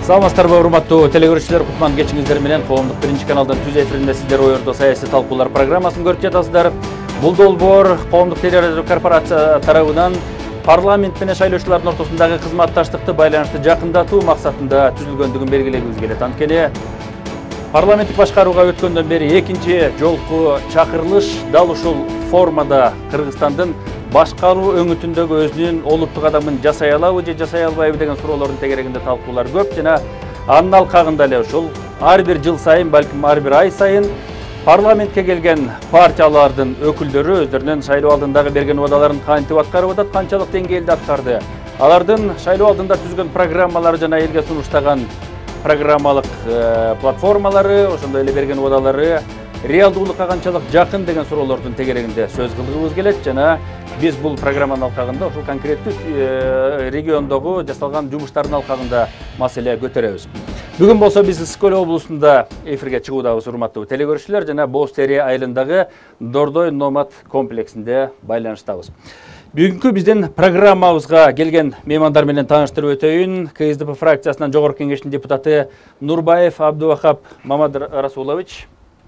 Саламатсыздарбы, урматтуу телекөрүүчүлөр, кутман кечиңиздер менен коомдук биринчи каналдын түз эфиринде сиздер ойордо саясий талкуулар программасын көрүп жатасыздар. Бул долбоор коомдук телерадио корпорация тарабынан парламент менен шайлоочулардын ортосундагы кызматташтыкты байланышты жакындатуу максатында түзүлгөндүгүн белгилегибиз келет. Анткени парламенттик башкарууга өткөндөн бери экинчи жолку чакырылыш дал ушул формада Кыргызстандын башкаруу өңүтүндөгү өзүнүн олуттук кадамын жасай алабы же жасай албайбы деген суроолордун тегерегинде талкуулар көп жана анын алкагында эле ушул ар бир жыл сайын, балким ар бир ай сайын парламентке келген партиялардын өкүлдөрү өздөрүнүн шайлоо алдындагы берген убадаларын кантип аткарып атат, канчалык деңгээлде аткарды, алардын шайлоо алдында түзгөн программалары жана элге сунуштаган программалык платформалары, ошондой эле берген убадалары реалдуулукка канчалык жакын деген суроолордун тегерегинде сөз кылгыбыз келет жана биз бул программанын алкагында ушул конкреттүү региондогу жасалган жумуштардын алкагында маселе көтөрөбүз. Бүгүн болсо биз Ысык Көл облусунда эфирге чыгуудабыз, урматтуу телекөрүүчүлөр, жана Боз Тери айылындагы Дордой Номад комплексинде байланыштабыз. Бүгүнкү биздин программабызга келген меймандар менен тааныштырып өтөйүн. КСДП фракциясынан Жогорку Кеңештин депутаты Нурбаев Абдувахап Мамадрасулович,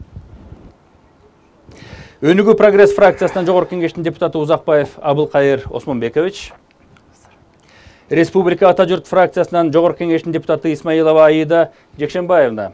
Өнүгүү Прогресс фракциясынан Жогорку Кеңештин депутаты Узакбаев Абылкайыр Осмонбекович, Республика Ата журт фракциясынан Жогорку Кеңештин депутаты Исмаилова Аида Жекшенбаевна,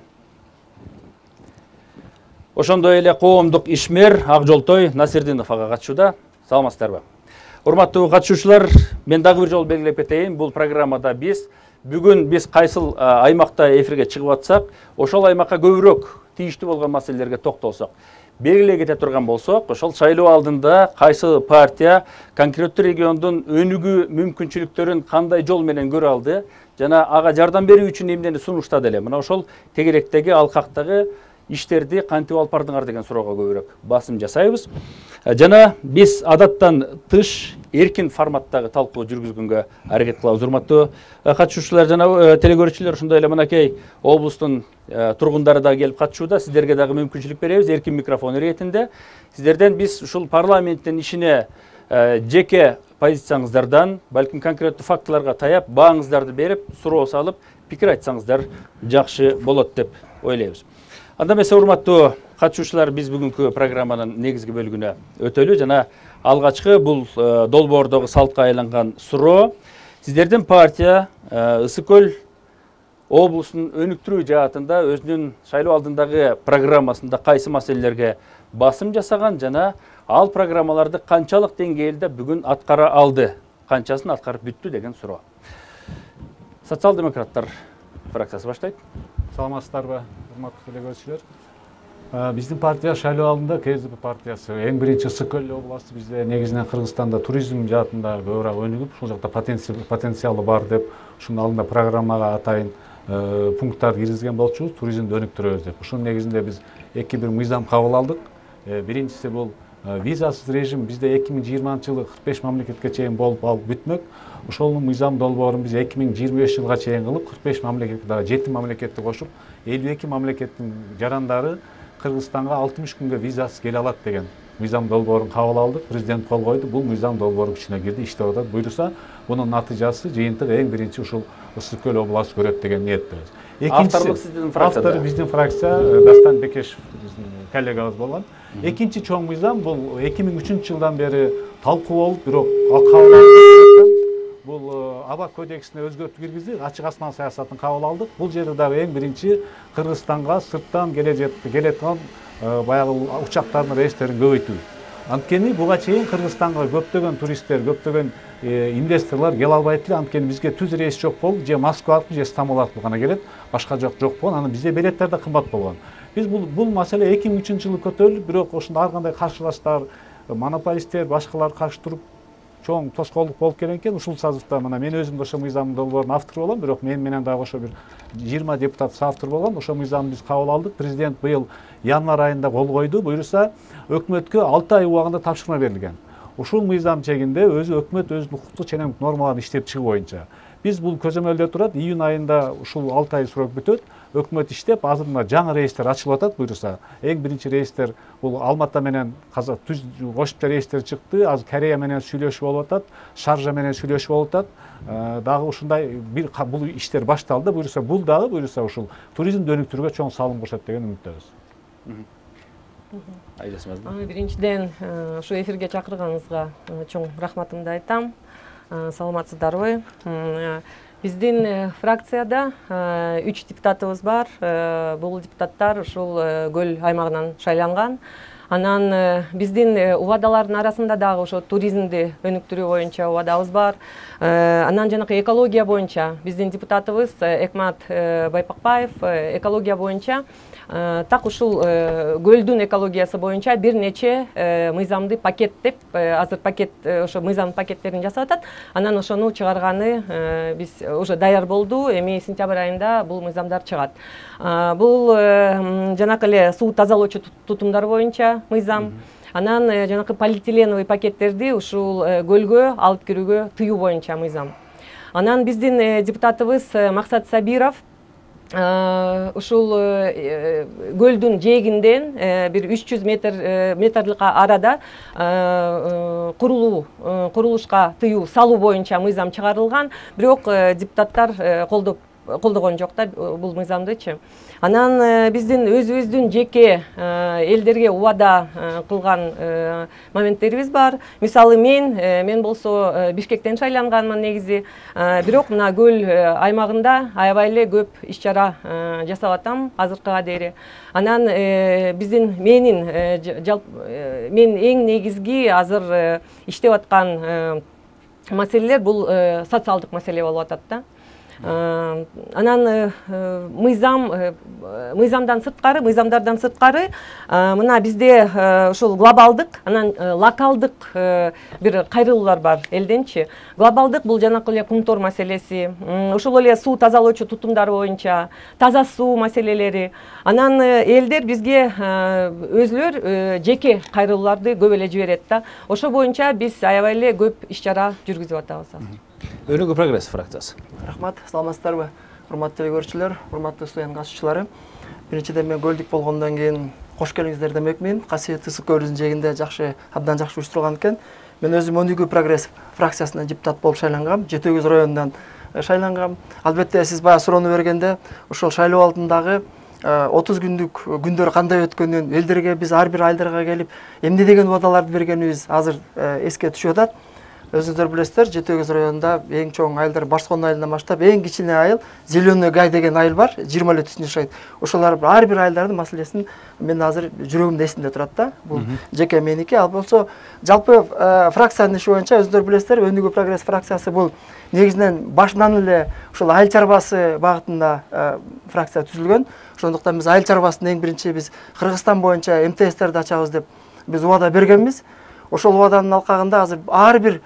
ошондой эле коомдук ишмер Акжолтой Насирдинов ага катышууда. Саламатсыздарбы? Урматтуу катышуучулар, мен дагы бир жолу белгилеп кетейин, бул программада бүгүн биз кайсыл аймакта эфирге чыгып атсак, ошол аймакка көбүрөөк тийиштүү болгон маселелерге токтолсок, белгилей кете турган болсок, ошол шайлоо алдында кайсы партия конкреттүү региондун өнүгүү мүмкүнчүлүктөрүн кандай жол менен көрө алды жана ага жардам берүү үчүн эмнени сунуштады эле. Мына ошол тегеректеги, алкактагы иштерди кантип алып бардыңар деген суроого көбүрөөк басым жасайбыз. Жана биз адаттан тыш эркин форматтагы талкуу жүргүзгөнгө аракет кылабыз. Урматтуу катышуучулар жана телекөрүүчүлөр, ошондой эле мынакей облустун тургундары да келип катышууда. Сиздерге дагы мүмкүнчүлүк беребиз эркин микрофон иретинде. Сиздерден биз ушул парламенттин ишине жеке позицияңыздардан, балким конкреттүү фактыларга таяп, бааңыздарды берип, суроо салып, пикир айтсаңыздар жакшы болот деп ойлойбуз. Анда эмесе, урматтуу катышуучулар, биз бүгүнкү программанын негизги бөлүгүнө өтөлү жана алгачкы бул долбоордогу салтка айланган суроо. Сиздердин партия Ысык Көл облусунун өнүктүрүү жаатында өзүнүн шайлоо алдындагы программасында кайсы маселелерге басым жасаган жана ал программаларды канчалык деңгээлде бүгүн аткара алды, канчасын аткарып бүттү деген суроо. Социал-демократтар фракциясы баштайт. Саламатсыздарбы, урматтуу телекөрүүчүлөр. Биздин партия шайлоо алдында КСДП партиясы эң биринчи Ысык Көл областы бизде негизинен Кыргызстанда туризм жаатында көбүрөөк өнүгүп, ушул жакта потенциалы бар деп, ушунун алдында программага атайын пункттар киргизген болчубуз, туризмди өнүктүрөбүз деп. Ушунун негизинде биз эки бир мыйзам кабыл алдык. Биринчиси бул визасыз режим бизде 2020-жылы 45 мамлекетке чейин болуп алып бүтмөк. Ошол мыйзам долбоорун биз 2025 жылга чейин кылып, 45 мамлекетке дагы 7 мамлекетти кошуп, 52 мамлекеттин жарандары Кыргызстанга 60 күнгө визасыз келе алат деген мыйзам долбоорун кабыл алдык. Президент кол койду. Бул мыйзам долбоору күчүнө кирди, иштеп атат. Буйруса, бунун натыйжасы жыйынтыгы эң биринчи ушул Ысык Көл областы көрөт деген ниеттебиз. Авторлук сиздин фракцияда. Автор биздин фракция Дастан Бекешев коллегабыз болгон. Экинчи чоң мыйзам бул 2003 жылдан бери талкуу болуп, бирок кабыл алынып, бул аба кодексине өзгөртүү киргизди, ачык асман саясатын кабыл алдык. Бул жерде дагы эң биринчи Кыргызстанга сырттан келеткен баягы учактардын рейстерин көбөйтүү. Анткени буга чейин Кыргызстанга көптөгөн туристтер, көптөгөн инвесторлор келе албайт эле. Анткени бизге түз рейс жок болуп, же Москва аркылуу, же Стамбул аркылуу гана келет. Башка жок болгон. Анан бизде билеттер да кымбат болгон. Биз бул маселе 2003 жылы көтөрүлүп, бирок ошондо ар кандай каршылаштар, монополисттер, башкалар каршы туруп чоң тоскоолдук болуп келген экен. Ушул сазыкта мына мен өзүм ошо мыйзам долбоорунун автору болом, бирок мен менен дагы ошо бир 20 депутат автор болгон. Ошо мыйзамды биз кабыл алдык. Президент быйыл январь айында кол койду. Буйруса өкмөткө 6 ай убагында тапшырма берилген. ушул мыйзам чегинде өзү өкмөт өзүнүн укуктук ченемдик нормаларын иштеп чыгуу боюнча биз бул көзөмөлдө турат. Июнь айында ушул 6 ай срок бүтөт. Өкмөт иштеп, азыр мына жаңы рейстер ачылып атат буюрса. Эң биринчи рейстер бул Алмата менен кошумча рейстер чыкты. Азыр Корея менен сүйлөшүү болуп атат, Шаржа менен сүйлөшүү болуп атат. Дагы ушундай бул иштер башталды. Буюрса бул дагы буюрса ушул туризмди өнүктүрүүгө чоң салым кошот деген үмүттөбүз. Биринчиден ушу эфирге чакырганыңызга чоң рахматымды айтам. Саламатсыздарбы? Биздин фракцияда 3 депутатыбыз бар. Бул депутаттар ушул көл аймагынан шайланган. Анан биздин убадалардын арасында дагы ошо туризмди өнүктүрүү боюнча убадабыз бар. Анан жанакы экология боюнча биздин депутатыбыз Экмат Байпакбаев экология боюнча так ушул көлдүн экологиясы боюнча бир нече мыйзамды пакеттеп, азыр пакет ошо мыйзам пакеттерин жасап атат. Анан ошону чыгарганы биз уже даяр болду. Эми сентябрь айында бул мыйзамдар чыгат. Бул жанакы эле суу тазалоочу тутумдар боюнча мыйзам. Анан жанакы полиэтиленовый пакеттерди ушул көлгө алып кирүүгө тыюу боюнча мыйзам. Анан биздин депутатыбыз Максат Сабиров ушул көлдүн жээгинден бир 300 метрлик арада курулушка тыюу салуу боюнча мыйзам чыгарылган. Бирок депутаттар колдогон жок да бул мыйзамдычы. Анан биздин өзүбүздүн жеке элдерге убада кылган моменттерибиз бар. Мисалы мен болсо Бишкектен шайланганмын негизи. Бирок мына көл аймагында аябай эле көп иш-чара жасап атам азыркыга дейри. Анан мен эң негизги азыр иштеп аткан маселелер бул социалдык маселе болуп атат да. Анан мыйзамдардан сырткары мына бизде ушул глобалдык, анан локалдык бир кайрылуулар бар элденчи. Глобалдык бул жанакы эле кумтор маселеси, ушул эле суу тазалоочу тутумдар боюнча, таза суу маселелери. Анан элдер бизге өзүлөр жеке кайрылууларды көп эле жиберет да. Ошо боюнча биз аябай эле көп иш-чара жүргүзүп атабыз. Өнүгүү прогресс фракциясы. Рахмат, саламатсыздарбы? Урматтуу телекөрүүчүлөр, урматтуу студент катышуучулары. Биринчиден мен көлдүк болгондон кийин кош келиңиздер демекмин. Касиеттүү Ысык көлүнүн жээгинде абдан жакшы уюштурулган экен. Мен өзүм Өнүгүү прогресс фракциясынан депутат болуп шайлангам, Жети Өгүз районунан шайлангам. Албетте сиз баягы суроону бергенде ошол шайлоо алдындагы 30 күндүк күндөр кандай өткөнүн элдерге биз ар бир айылдарга келип эмне деген убадаларды бергенибиз азыр эске түшүп атат. Өзүңүздөр билесиздер, Жети Өгүз районунда эң чоң айылдар Башкон айылынан баштап эң кичине айыл Зеленый гай деген айыл бар, 20 эле түшүн жашайт. Ошолар ар бир айылдардын маселесин мен азыр жүрөгүмдө эсимде турат да. Бул жеке меники. Ал болсо жалпы фракциянын иши боюнча өзүңүздөр билесиздер, Өнүгүү прогресс фракциясы бул негизинен башынан эле ушул айыл чарбасы багытында фракция түзүлгөн. Ошондуктан биз айыл чарбасын эң биринчи биз Кыргызстан боюнча МТСтерди ачабыз деп биз убада бергенбиз. Ошол убаданын алкагында азыр ар бир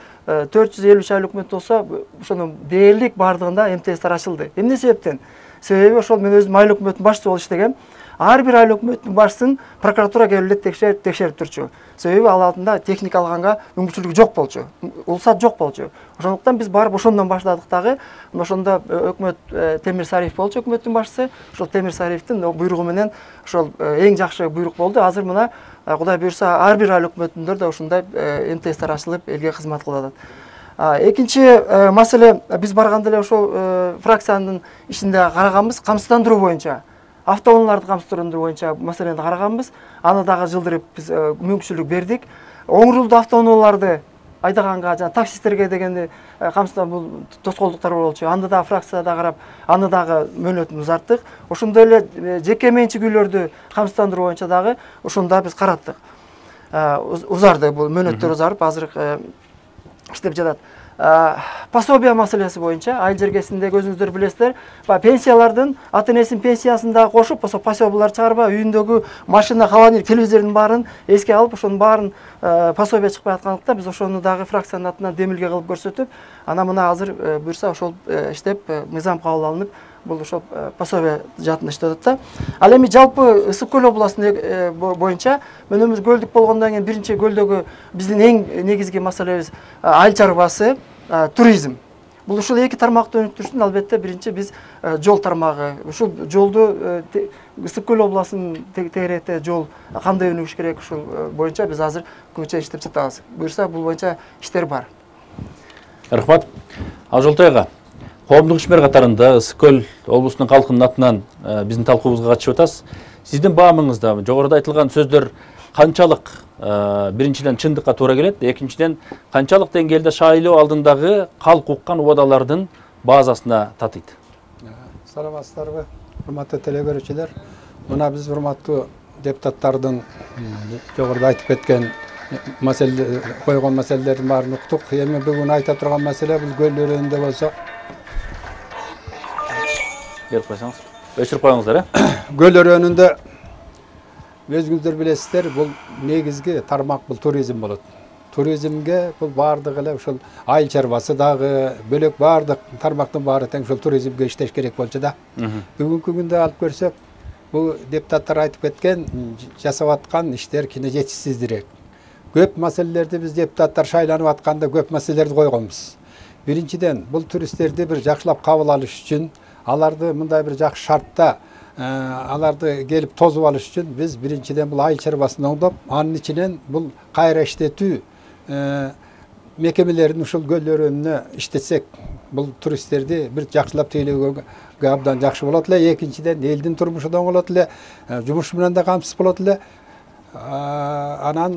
450 шайлоо өкмөт болсо, ошонун дээрлик бардыгында МТСтер ачылды. Эмне себептен? Себеби ошол мен өзүм айыл өкмөтүнүн башчысы болуп иштегем. Ар бир айыл өкмөтүнүн башчысын прокуратура келип текшерип турчу. Себеби ал алдында техника алганга мүмкүнчүлүгү жок болчу. Улсат жок болчу. Ошондуктан биз барып ошондон баштадык дагы. Ошондо өкмөт Темир Сариев болчу өкмөттүн башчысы. Ошол Темир Сариевдин буйругу менен ошол эң жакшы буйрук болду. Азыр мына Кудай буйрса ар бир айыл өкмөтүндө да ушундай МТСтер ачылып элге кызмат кылып атат. Экинчи маселе биз барганда эле ошол фракциянын ишинде караганбыз, камсыздандыруу боюнча. Автоунааларды камсыздандыруу боюнча маселени караганбыз. Аны дагы жылдырып биз мүмкүнчүлүк бердик. Оңрулду автоунааларды айдаганга жана таксисттерге деген камсыздан бул тоскоолдуктар болчу. Аны да фракцияда карап, аны дагы мөөнөтүн узарттык. Ошондой эле жеке менчик үйлөрдү камсыздандыруу боюнча дагы ошондо биз караттык. Узарды бул мөөнөттөр узарып азыр иштеп жатат. Пособия маселеси боюнча айыл жергесиндеги өзүңүздөр билесиздер, пенсиялардын ата энесинин пенсиясын да кошуп, ошо пособиялар чыгарбай, үйүндөгү машина, холодильник, телевизордун баарын эске алып, ошонун баарын пособия чыкпай аткандыктан биз ошону дагы фракциянын атынан демилге кылып көрсөтүп, ана мына азыр буюрса ошол иштеп мыйзам кабыл алынып, бул ошол пособие жаатында иштеп атат да. Ал эми жалпы Ысык көл областында боюнча өнөмүз көлдүк болгондон кийин биринчи көлдөгү биздин эң негизги маселебиз айыл чарбасы, туризм. Бул ушул эки тармакты өнүктүрүштүн албетте биринчи биз жол тармагы. Ушул жолду Ысык көл областынын тегеректе жол кандай өнүгүш керек, ушул боюнча биз азыр көчө иштеп жатабыз. Буюрса бул боюнча иштер бар. Рахмат. Ажолтой ага, коомдук ишмер катарында Ысык көл облусунун калкынын атынан биздин талкуубузга катышып атасыз. Сиздин баамыңызда жогоруда айтылган сөздөр канчалык биринчиден чындыкка туура келет, экинчиден канчалык деңгээлде шайлоо алдындагы калк уккан убадалардын базасына татыйт? Саламатсыздарбы, урматтуу телекөрүүчүлөр. Мына биз урматтуу депутаттардын жогоруда айтып кеткен койгон маселелердин баарын уктук. Эми бүгүн айта турган маселе бул көл өрөөнүндө болсо. Берип койсоңуз. Өчүрүп коюңуздар, Көл өрөөнүндө өзүңүздөр билесиздер, бул негизги тармак бул туризм болот. Туризмге бул баардыгы эле ушул айыл чарбасы дагы бөлөк баардык тармактын баары тең ушул туризмге иштеш керек болчу да. Бүгүнкү күндө алып көрсөк, бул депутаттар айтып кеткен жасап аткан иштер кийин жетишсиздирээк. Көп маселелерди биз депутаттар шайланып атканда көп маселелерди койгонбуз. Биринчиден, бул туристтерди бир жакшылап кабыл алыш үчүн, аларды мындай бир жакшы шартта аларды келип тозуп алыш үчүн биз биринчиден бул айыл чарбасын оңдоп, анын ичинен бул кайра иштетүү мекемелерин ушул көл өрөөнүнө иштетсек, бул туристтерди бир жакшылап тейлөөгө абдан жакшы болот эле. Экинчиден, элдин турмушу да оңолот эле, жумуш менен да камсыз болот эле. Анан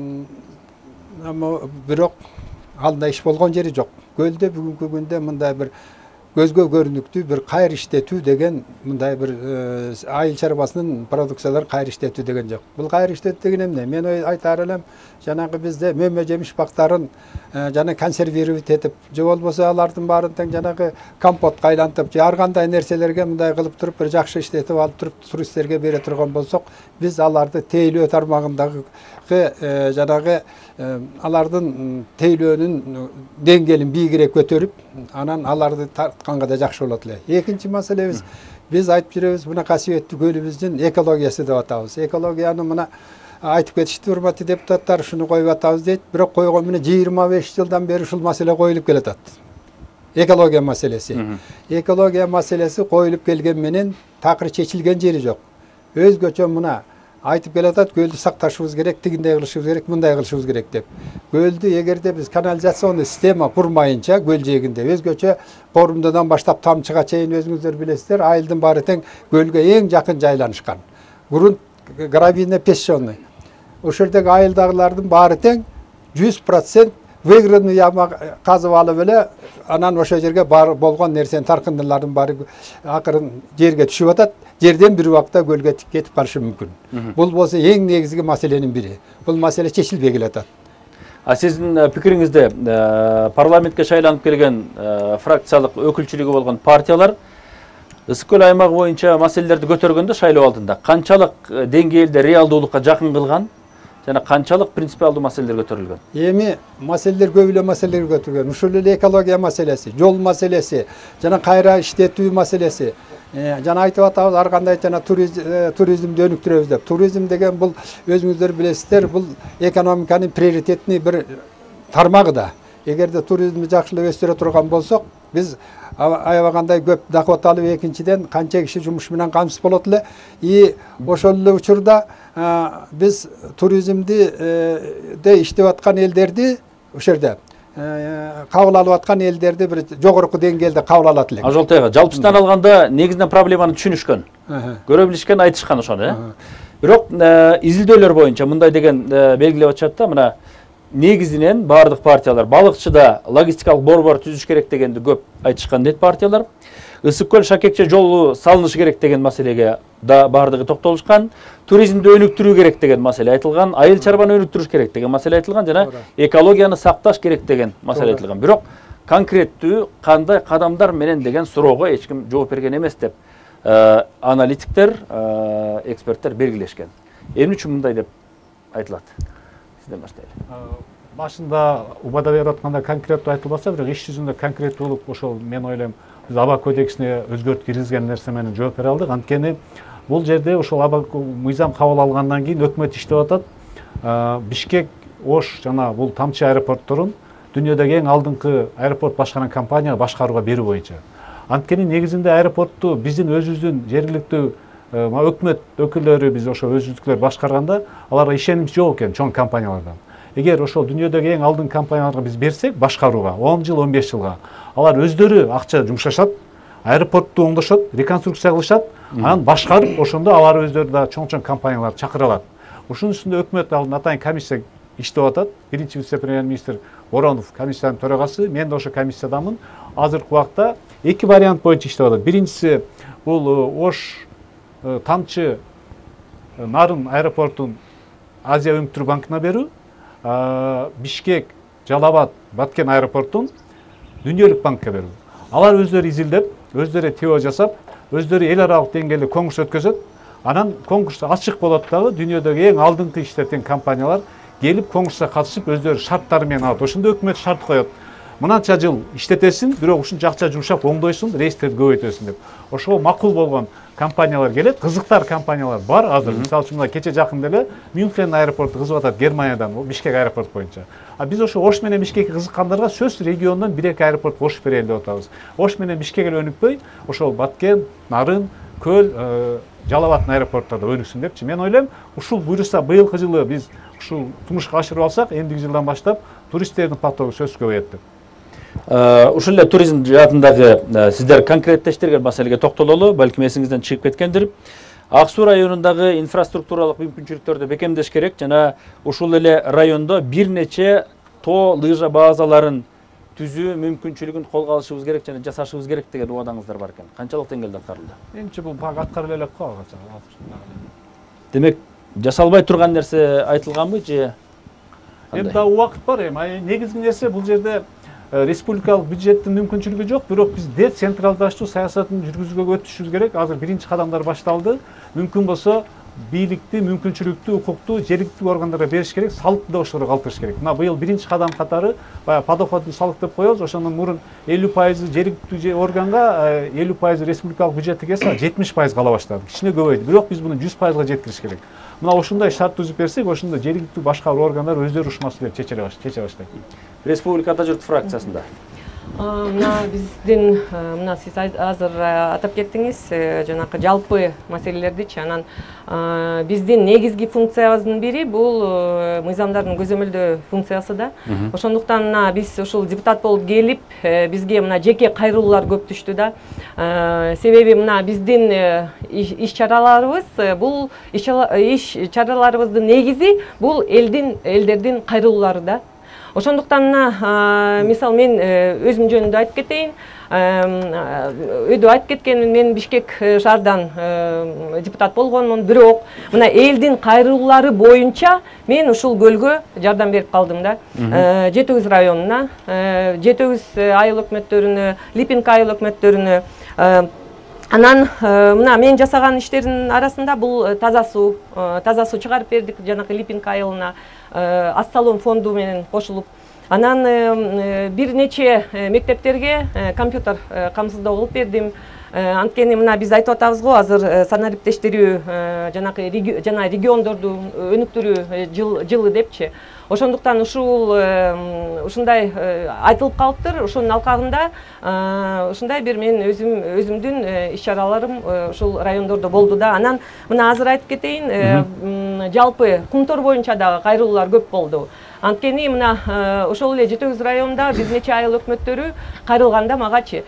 бирок алда иш болгон жери жок. Көлдө бүгүнкү күндө мындай бир көзгө көрүнүктүү бир кайра иштетүү деген мындай бир айыл чарбасынын продукцияларын кайра иштетүү деген жок. Бул кайра иштетүү деген эмне? Мен айтаар элем, жанагы бизде мөмө жемиш бактарын жана консервировать этип, же болбосо алардын баарын тең жанагы компотко айлантып, же ар кандай нерселерге мындай кылып туруп бир жакшы иштетип алып туруп туристтерге бере турган болсок, биз аларды тейлөө тармагындагы жанагы алардын тейлөөнүн деңгээлин бийигирээк көтөрүп, анан аларды тартканга да жакшы болот эле. Экинчи маселебиз, биз айтып жүрөбүз, мына касиеттүү көлүбүздүн экологиясы деп атабыз. Экологияны мына айтып кетишти урматтуу депутаттар, ушуну коюп атабыз дейт. Бирок койгон менен 25 жылдан бери ушул маселе коюлуп келатат. Экология маселеси. Экология маселеси коюлуп келген менен такыр чечилген жери жок. Өзгөчө мына айтып келатат, көлдү сакташыбыз керек, тигиндей кылышыбыз керек, мындай кылышыбыз керек деп. Көлдү эгерде биз канализационный система курмайынча, көл жээгинде өзгөчө Корумдодан баштап Тамчыга чейин өзүңүздөр билесиздер, айылдын баары тең көлгө эң жакын жайланышкан. Грунт гравийно-песчаный. Ошол жердеги айылдагылардын баары тең 100% выгребный яма казып алып эле, анан ошол жерге болгон нерсенин таркындылардын баары акырын жерге түшүп атат. Жерден бир убакта көлгө кетип калышы мүмкүн. Бул болсо эң негизги маселенин бири. Бул маселе чечилбей келатат. Сиздин пикириңизде парламентке шайланып келген фракциялык өкүлчүлүгү болгон партиялар Ысык көл аймагы боюнча маселелерди көтөргөндө шайлоо алдында канчалык деңгээлде реалдуулукка жакын кылган жана канчалык принципиалдуу маселелер көтөрүлгөн? Эми маселелер көп эле маселелер көтөрүлгөн. Ушул эле экология маселеси, жол маселеси, жана кайра иштетүү маселеси. Жана айтып атабыз, ар кандай жана туризмди өнүктүрөбүз деп. Туризм деген бул өзүңүздөр билесиздер, бул экономиканын приоритетный бир тармагы да. Эгерде туризмди жакшылап өстүрө турган болсок, биз аябагандай көп доход алып, экинчиден канча киши жумуш менен камсыз болот эле. И ошол эле учурда биз туризмди иштеп аткан элдерди ошол жерде кабыл алып аткан элдерди бир жогорку деңгээлде кабыл алат элек. Ажолтой ага, жалпысынан алганда негизинен проблеманы түшүнүшкөн, көрө билишкен, айтышкан ошону, Бирок изилдөөлөр боюнча мындай деген белгилеп атышат да, мына негизинен бардык партиялар балыкчыда логистикалык борбор түзүш керек дегенди көп айтышкан дейт партиялар. Ысык көл Шакекче жолу салынышы керек деген маселеге да бардыгы токтолушкан. Туризмди өнүктүрүү керек деген маселе айтылган, айыл чарбаны өнүктүрүш керек деген маселе айтылган жана экологияны сакташ керек деген маселе айтылган. Бирок конкреттүү кандай кадамдар менен деген суроого эч ким жооп берген эмес деп аналитиктер, эксперттер белгилешкен. Эмне үчүн мындай деп айтылат? Сизден баштайлы. башында убада берип атканда конкреттүү айтылбаса, бирок иш жүзүндө конкреттүү болуп, ошол мен ойлойм биз аба кодексине өзгөртүү киргизген нерсе менен жооп бере алдык. Анткени бул жерде ошол аба мыйзам кабыл алгандан кийин өкмөт иштеп атат. Бишкек, Ош жана бул тамчы аэропортторун дүйнөдөгү эң алдыңкы аэропорт башкарган компания башкарууга берүү боюнча. Анткени негизинде аэропортту биздин өзүбүздүн жергиликтүү өкмөт өкүлдөрү, биз ошо өзүбүздүкүлөр башкарганда аларга ишенич жок экен чоң компаниялардан. Эгер ошол дүйнөдөгү эң алдыңкы компанияларга биз берсек башкарууга 10 жыл, 15 жылга, алар өздөрү акча жумшашат, аэропортту оңдошот, реконструкция кылышат, анан башкарып, ошондо алар өздөрү да чоң компанияларды чакыра алат. Ушунун үстүндө өкмөт алдында атайын комиссия иштеп атат. Биринчи вице-премьер-министр Воронов комиссиянын төрагасы, мен да ошо комиссиядамын. Азыркы убакта эки вариант боюнча иштеп атат. Биринчиси бул Ош тамчы нарын аэропортун Азия өнүктүрүү банкына берүү, Бишкек, Жалал-Абад, Баткен аэропортун дүйнөлүк банкка берүү. Алар өздөрү изилдеп, өздөрү ТО жасап, өздөрү эл аралык деңгээлде конкурс өткөзөт. Анан конкурс ачык болот дагы, дүйнөдөгү эң алдыңкы иштеткен компаниялар келип конкурска катышып өздөрү шарттары менен алат. Ошондо өкмөт шарт коет. Мынанча жыл иштетесиң, бирок ушунча акча жумшап оңдойсуң, рейстерди көбөйтөсүң деп. Ошого макул болгон компаниялар келет, кызыктар компаниялар бар азыр. Мисалы үчүн кече жакында эле Мюнхен аэропорту кызып атат Германиядан, Бишкек аэропорт боюнча. Биз ошо Ош менен Бишкекке кызыккандарга сөзсүз региондон 1-2 аэропорт кошуп берели деп атабыз. Ош менен Бишкек эле өнүкпөй, ошол Баткен, Нарын, Көл, Жалал-Абад аэропорттарда өнүксүн депчи. Мен ойлойм, ушул буюрса быйылкы жылы биз ушул тумушка ашырып алсак, эндиги жылдан баштап туристтердин потогу сөзсүз көбөйөт деп. Ушул эле туризм жаатындагы сиздер конкреттештирген маселеге токтололу, балким эсиңизден чыгып кеткендир. Ак Суу районундагы инфраструктуралык мүмкүнчүлүктөрдү бекемдеш керек жана ушул эле райондо бир нече тоо лыжа базаларын түзүү мүмкүнчүлүгүн колго алышыбыз керек жана жасашыбыз керек деген убадаңыздар бар экен. Канчалык деңгээлде аткарылды? Менимче бул бак аткарыла элек го. Демек, жасалбай турган нерсе айтылганбы же? Эми да убакыт бар эми. Негизги нерсе бул жерде республикалык бюджеттин мүмкүнчүлүгү жок, бирок биз децентралдаштыруу саясатын жүргүзүүгө өтүшүбүз керек. Азыр биринчи кадамдар башталды. Мүмкүн болсо бийликти, мүмкүнчүлүктүү, укукту жергиликтүү органдарга бериш керек, салыкты да ошолорго калтырыш керек. Мына быйыл биринчи кадам катары баягы подоходный салык деп коебуз, ошондон мурун 50% жергиликтүү органга, 50% республикалык бюджетке келсе, 70% кала баштады. Кичине көбөйдү. Бирок биз муну 100%га жеткириш керек. Мына ошондой шарт түзүп берсек, ошондо жергиликтүү башкаруу органдар өздөрү ушмасы деп чече баштайт. Республикада журт фракциясында. Мына биздин мына сиз азыр атап кеттиңиз, жанакы жалпы маселелердичи. Анан биздин негизги функциябыздын бири бул мыйзамдардын көзөмөлдөө функциясы да. Ошондуктан мына биз ушул депутат болуп келип, бизге мына жеке кайрылуулар көп түштү да. Себеби мына биздин иш чараларыбыз бул иш чараларыбыздын негизи бул элдердин кайрылуулары да. Ошондуктан мына мисалы мен өзүм жөнүндө айтып кетейин. Өйдө айтып кеткенмин, мен Бишкек шаардан депутат болгонмун, бирок мына элдин кайрылуулары боюнча мен ушул көлгө жардам берип калдым да. Жетөгүз районуна, Жетөгүз айыл өкмөттөрүнө, Липинка айыл өкмөттөрүнө. Анан мына мен жасаган иштердин арасында бул таза суу чыгарып бердик жанакы Липинка айылына, Ас-Салон фонду менен кошулуп. Анан бир нече мектептерге компьютер камсыздоо кылып бердим. Анткени мына биз айтып атабыз го, азыр санариптештирүү жанакы жана региондорду өнүктүрүү жылы депчи. Ошондуктан ушундай айтылып калыптыр. Ошонун алкагында ушундай бир мен өзүмдүн иш чараларым ушул райондордо болду да. Анан мына азыр айтып кетейин, жалпы Кумтор боюнча дагы кайрылуулар көп болду. Анткени мына ошол эле Жетөгүз районунда бир нече айыл өкмөттөрү кайрылганда магачы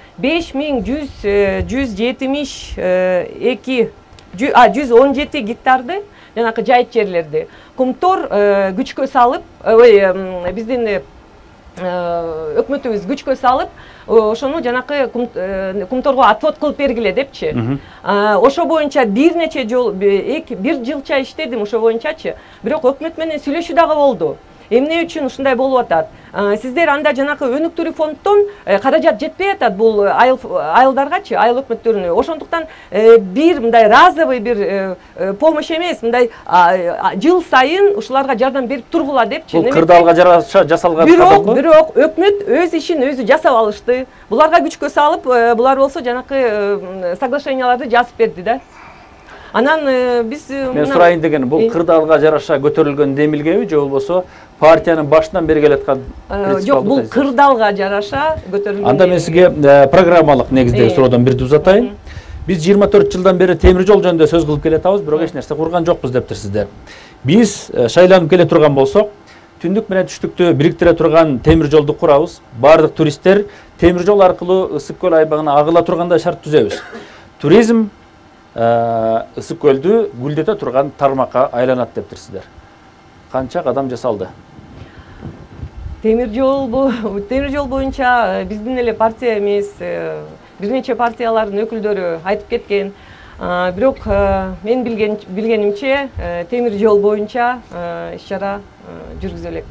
5117 гектарды жанакы жайыт жерлерди Кумтор күчкө салып, биздин өкмөтүбүз күчкө салып, ошону жанакы Кумторго отвод кылып бергиле депчи. Ошо боюнча бир нече жол, бир жылча иштедим ошо боюнчачы. Бирок өкмөт менен сүйлөшүү дагы болду. эмне үчүн ушундай болуп атат? Сиздер анда жанакы өнүктүрүү фонддон каражат жетпей атат бул айылдаргачы, айыл өкмөттөрүнө. Ошондуктан бир мындай разовый бир помощь эмес, мындай жыл сайын ушуларга жардам берип тургула депчи. Бул кырдаалга жараша жасалган кадам го. Бирок өкмөт өз ишин өзү жасап алышты. Буларга күчкө салып, булар болсо жанакы соглашенияларды жазып берди да. Анан биз мен сурайын дегеним, бул кырдаалга жараша көтөрүлгөн демилгеби же болбосо партиянын башынан бери келаткан принцип? Жок, бул кырдаалга жараша көтөрүлгөн. Анда мен сизге программалык негиздеги суроодон бирди узатайын. Биз 24 жылдан бери темир жол жөнүндө сөз кылып келатабыз, бирок эч нерсе курган жокпуз дептирсиздер. Биз шайланып келе турган болсок, түндүк менен түштүктү бириктире турган темир жолду курабыз. Бардык туристтер темир жол аркылуу Ысык көл айбагына агыла тургандай шарт түзөбүз. Туризм Ысык көлдү гүлдөтө турган тармакка айланат дептирсиздер. Канча кадам жасалды? Темир жол боюнча биздин эле партия эмес, бир нече партиялардын өкүлдөрү айтып кеткен. Бирок мен билгенимче темир жол боюнча иш-чара жүргүзүлө элек.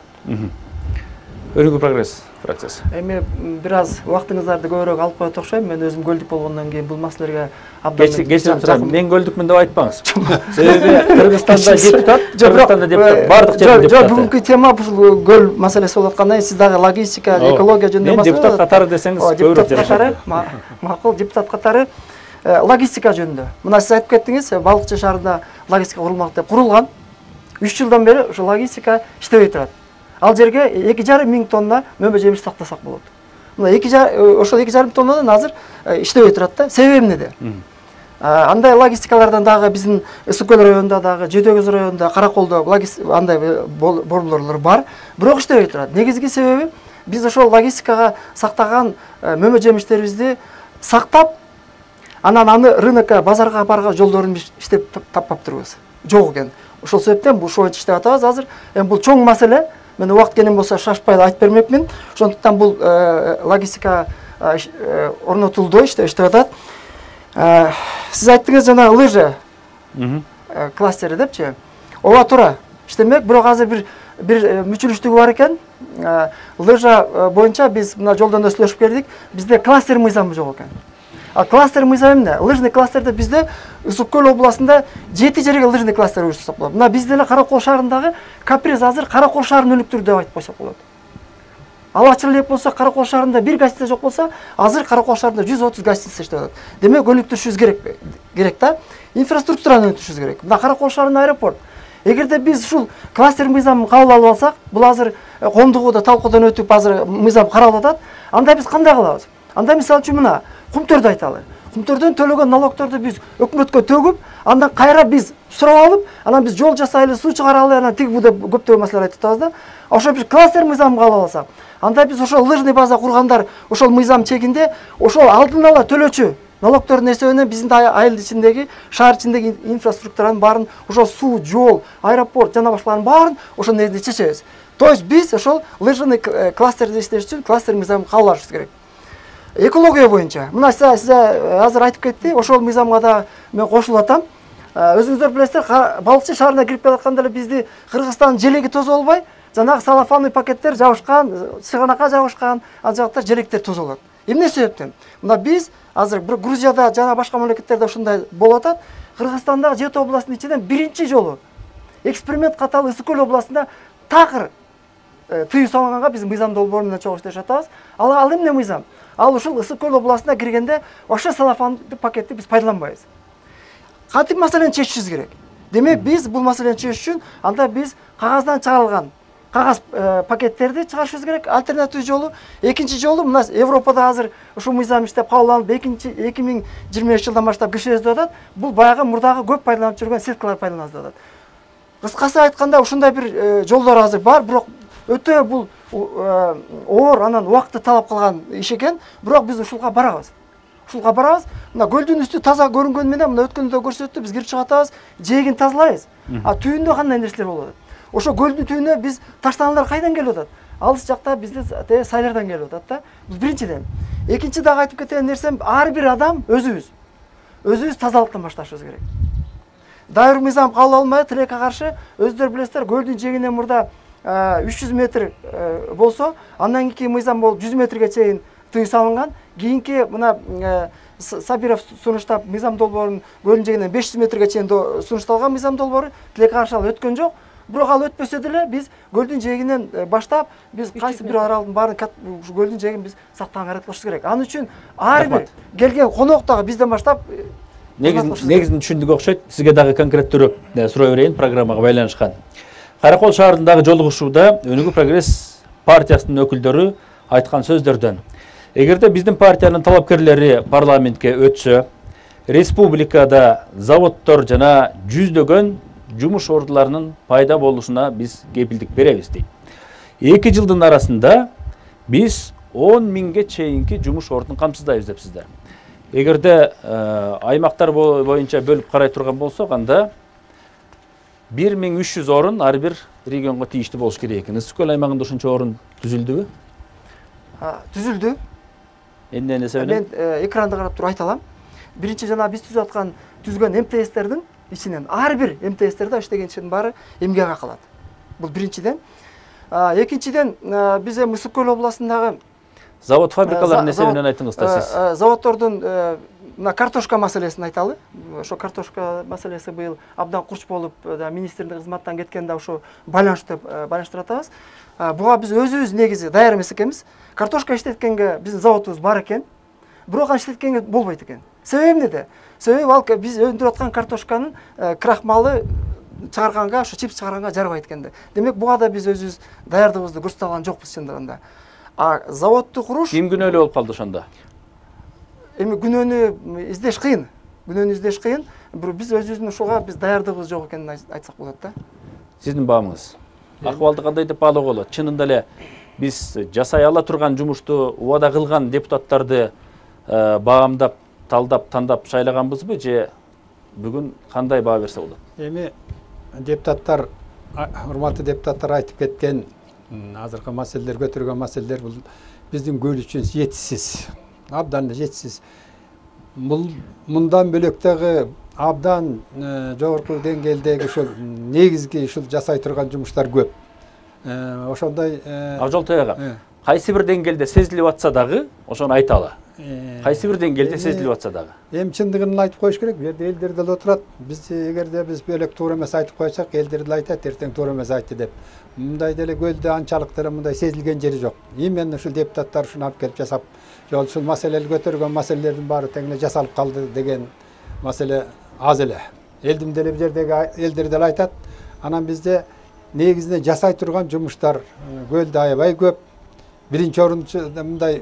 Өнүгүү прогресс процесс. Эми бир аз убактыңыздарды көбүрөөк алып коет окшойм. Мен өзүм көлдүк болгондон кийин бул маселелерге абдан кечирим сурайм. Мен көлдүкмүн деп айтпаңыз. Себеби Кыргызстанда депутат, бардык жерде депутат. Жок, бүгүнкү тема бул көл маселеси болуп аткандан кийин сиз дагы логистика, экология жөнүндө мен депутат катары десеңиз депутат катары, макул депутат катары логистика жөнүндө. Мына сиз айтып кеттиңиз, Балыкчы шаарында логистика курулмак деп курулган. 3 жылдан бери ошо логистика иштебей турат. Ал жерге 2,5 миң тонна мөмө жемиш сактасак болот. Мына ошол 2,5 тоннадан азыр иштебей турат да. Себеби эмнеде? Андай логистикалардан дагы биздин Ысык көл районунда дагы, Жетөгөз районунда, Караколдо андай борборлор бар, бирок иштебей турат. Негизги себеби биз ошол логистикага сактаган мөмө жемиштерибизди сактап, анан аны рынокко, базарга барган жолдорун биз иштеп таппап турбуз. Жок экен. Ошол себептен бул ошо иштеп атабыз азыр. Эми бул чоң маселе. Мен убакыт келген болсо шашпай айтып бермекмин. Ошондуктан бул логистика орнотулду, иштеп атат. Сиз айттыңыз жана лыжа кластери депчи. Ооба туура иштемек, бирок азыр бир мүчүлүштүгү бар экен. Лыжа боюнча биз мына жолдон да сүйлөшүп келдик. Бизде кластер мыйзамы жок экен. Кластер мыйзамы эмне? Лыжный кластерде бизде Ысык көл областында 7 жерге лыжный кластер уюштурсак болот. Мына бизде эле Каракол шаарындагы каприз азыр Каракол шаарын өнүктүрүү деп айтып койсок болот. Ал ачык элек болсо Каракол шаарында бир гостиница жок болсо, азыр Каракол шаарында 130 гостиница иштеп атат. Демек өнүктүрүшүбүз керек да. Инфраструктураны өнүктүрүшүбүз керек. Мына Каракол шаарында аэропорт. Эгерде биз ушул кластер мыйзамын кабыл алып алсак, бул азыр коомдугуда талкуудан өтүп азыр мыйзам каралып атат. Анда биз кандай кылабыз? Анда мисалы үчүн мына Кумтөрдү айталы. Кумтөрдөн төлөгөн налогторду биз өкмөткө төгүп, андан кайра биз сурап алып, анан биз жол жасайлы, суу чыгаралы, анан тиги бу деп көптөгөн маселелер айтып атабыз да. Ошо биз кластер мыйзамын кабыл алсак, анда биз ошол лыжный база кургандар ошол мыйзам чегинде ошол алдын ала төлөөчү налогтордун эсебинен биздин айыл ичиндеги, шаар ичиндеги инфраструктуранын баарын, ошол суу, жол, аэропорт жана башкаларын баарын ошол негизинде чечебиз. То есть биз ошол лыжный кластерди иштеш үчүн кластер мыйзамын кабыл алышыбыз керек. Экология боюнча, мына сиз азыр айтып кетти, ошол мыйзамга да мен кошулуп атам. Өзүңүздөр билесиздер, Балыкчы шаарына кирип келатканда эле бизди Кыргызстандын желеги тозо болбой, жанагы салафанный пакеттер жабышкан, сыгынакка жабышкан, ал жактар желектер тозо болот. Эмне себептен? Мына биз азыр бир Грузияда жана башка мамлекеттерде ушундай болуп атат. Кыргызстандагы 7 областынын ичинен биринчи жолу эксперимент катары Ысык көл областында такыр тыюу салынганга биз мыйзам долбоору менен чогуу иштешип атабыз. Ал эмне мыйзам? Ал ушул Ысык көл областына киргенде ошо салафандык пакетти биз пайдаланбайбыз. Кантип маселени чечишибиз керек? Демек биз бул маселени чечиш үчүн анда биз кагаздан чыгарылган кагаз пакеттерди чыгарышыбыз керек. Альтернатив жолу, экинчи жолу мына Европада азыр ушул мыйзам иштеп кабыл алынып 2023 жылдан баштап кишилер деп атат. Бул баягы мурдагы көп пайдаланып жүргөн сеткалар пайдаланат деп атат. Кыскасы айтканда ушундай бир жолдор азыр бар, бирок өтө бул оор, анан убакытты талап кылган иш экен, бирок биз ушулга барабыз. Мына көлдүн үстү таза көрүнгөнү менен мына өткөндө көрсөттү, биз кирип чыгып атабыз, жээгин тазалайбыз. Түйүндө кандай нерселер болуп атат? Ошо көлдүн түйүнө биз таштаналар кайдан келип атат? Алыс жакта бизде сайлардан келип атат да. Бул биринчиден. Экинчи дагы айтып кеткен нерсем, ар бир адам өзүбүз тазалыктан башташыбыз керек. Дайыр мыйзам кабыл алынбай, тилекке каршы, өздөрү билесиздер, көлдүн жээгинен мурда 300 метр болсо, андан кийинки мыйзам болуп 100 метрге чейин тыюу салынган. Кийинки мына Сабиров сунуштап мыйзам долбоорун көлдүн жээгинен 500 метрге чейин сунушталган мыйзам долбоору тилекке каршы ал өткөн жок. Бирок ал өтпөсө деле биз көлдүн жээгинен баштап биз кайсы бир аралдын баарын көлдүн жээгин биз сактаганга аракет кылышыбыз керек. Анын үчүн ар бир келген конок дагы бизден баштап негизин түшүндүк окшойт. Сизге дагы конкреттүүрөөк суроо берейин программага байланышкан. Каракол шаарындагы жолугушууда Өнүгүү прогресс партиясынын өкүлдөрү айткан сөздөрдөн: эгерде биздин партиянын талапкерлери парламентке өтсө, республикада заводдор жана жүздөгөн жумуш ордуларынын пайда болушуна биз кепилдик беребиз дейт. 2 жылдын арасында биз 10 миңге чейинки жумуш ордун камсыздайбыз депсиздер. Эгерде аймактар боюнча бөлүп карай турган болсок, анда 1300 орун ар бир регионго тийиштүү болуш керек экен. Ысык көл аймагында ушунча орун түзүлдүбү? Түзүлдү. Эмне себептен? Мен экранды карап туруп айта алам. Биринчи жана биз түзгөн МТСтердин ичинен ар бир МТСтерде иштеген кишинин баары эмгек акы алат. Бул биринчиден. Экинчиден биз эми Ысык көл областындагы завод фабрикалардын эсебинен айтыңыз да сиз. Заводдордун мына картошка маселесин айталы. Ошо картошка маселеси быйыл абдан курч болуп, министрлик кызматтан кеткенде ошо байланыштырып атабыз. Буга биз өзүбүз негизи даяр эмес экенбиз. Картошка иштеткенге биздин заводубуз бар экен. Бирок аны иштеткенге болбойт экен. Себеби эмнеде? Себеби ал биз өндүрүп аткан картошканын крахмалы чыгарганга, ошо чипс чыгарганга жарабайт экен. Демек буга да биз өзүбүз даярдыгыбызды көрсөтө алган жокпуз чындыгында. Заводду куруш Ким күнөөлүү болуп калды ошондо? Эми күнөөнү издеш кыйын. Бирок биз өзүбүздүн ушуга биз даярдыгыбыз жок экенин айтсак болот да. Сиздин баамыңыз акыбалды кандай деп баалоого болот? Чынында эле биз жасай ала турган жумушту убада кылган депутаттарды баамдап, талдап, тандап шайлаганбызбы же бүгүн кандай баа берсе болот? Эми депутаттар, урматтуу депутаттар айтып кеткен азыркы маселелер, көтөргөн маселелер бул биздин көл үчүн жетишсиз. Абдан жетишсиз. Бул мындан бөлөк дагы абдан жогорку деңгээлдеги ушул негизги ушул жасай турган жумуштар көп. Ошондой Акжолтой ага, кайсы бир деңгээлде сезилип атса дагы ошону айталы. Кайсы бир деңгээлде сезилип атса дагы. Эми чындыгын айтып коюш керек. Бу жерде элдер деле отурат. Биз эгерде биз бөлөк туура эмес айтып койсок, элдер деле айтат, эртең туура эмес айтты деп. Мындай деле көлдө анчалык деле мындай сезилген жери жок. Именно ушул депутаттар ушуну алып келип жасап, жол ушул маселени көтөргөн маселелердин баары тең эле жасалып калды деген маселе аз эле. Элдин деле бу жердеги элдер деле айтат. Анан бизде негизинен жасай турган жумуштар көлдө аябай көп. Биринчи орунчу мындай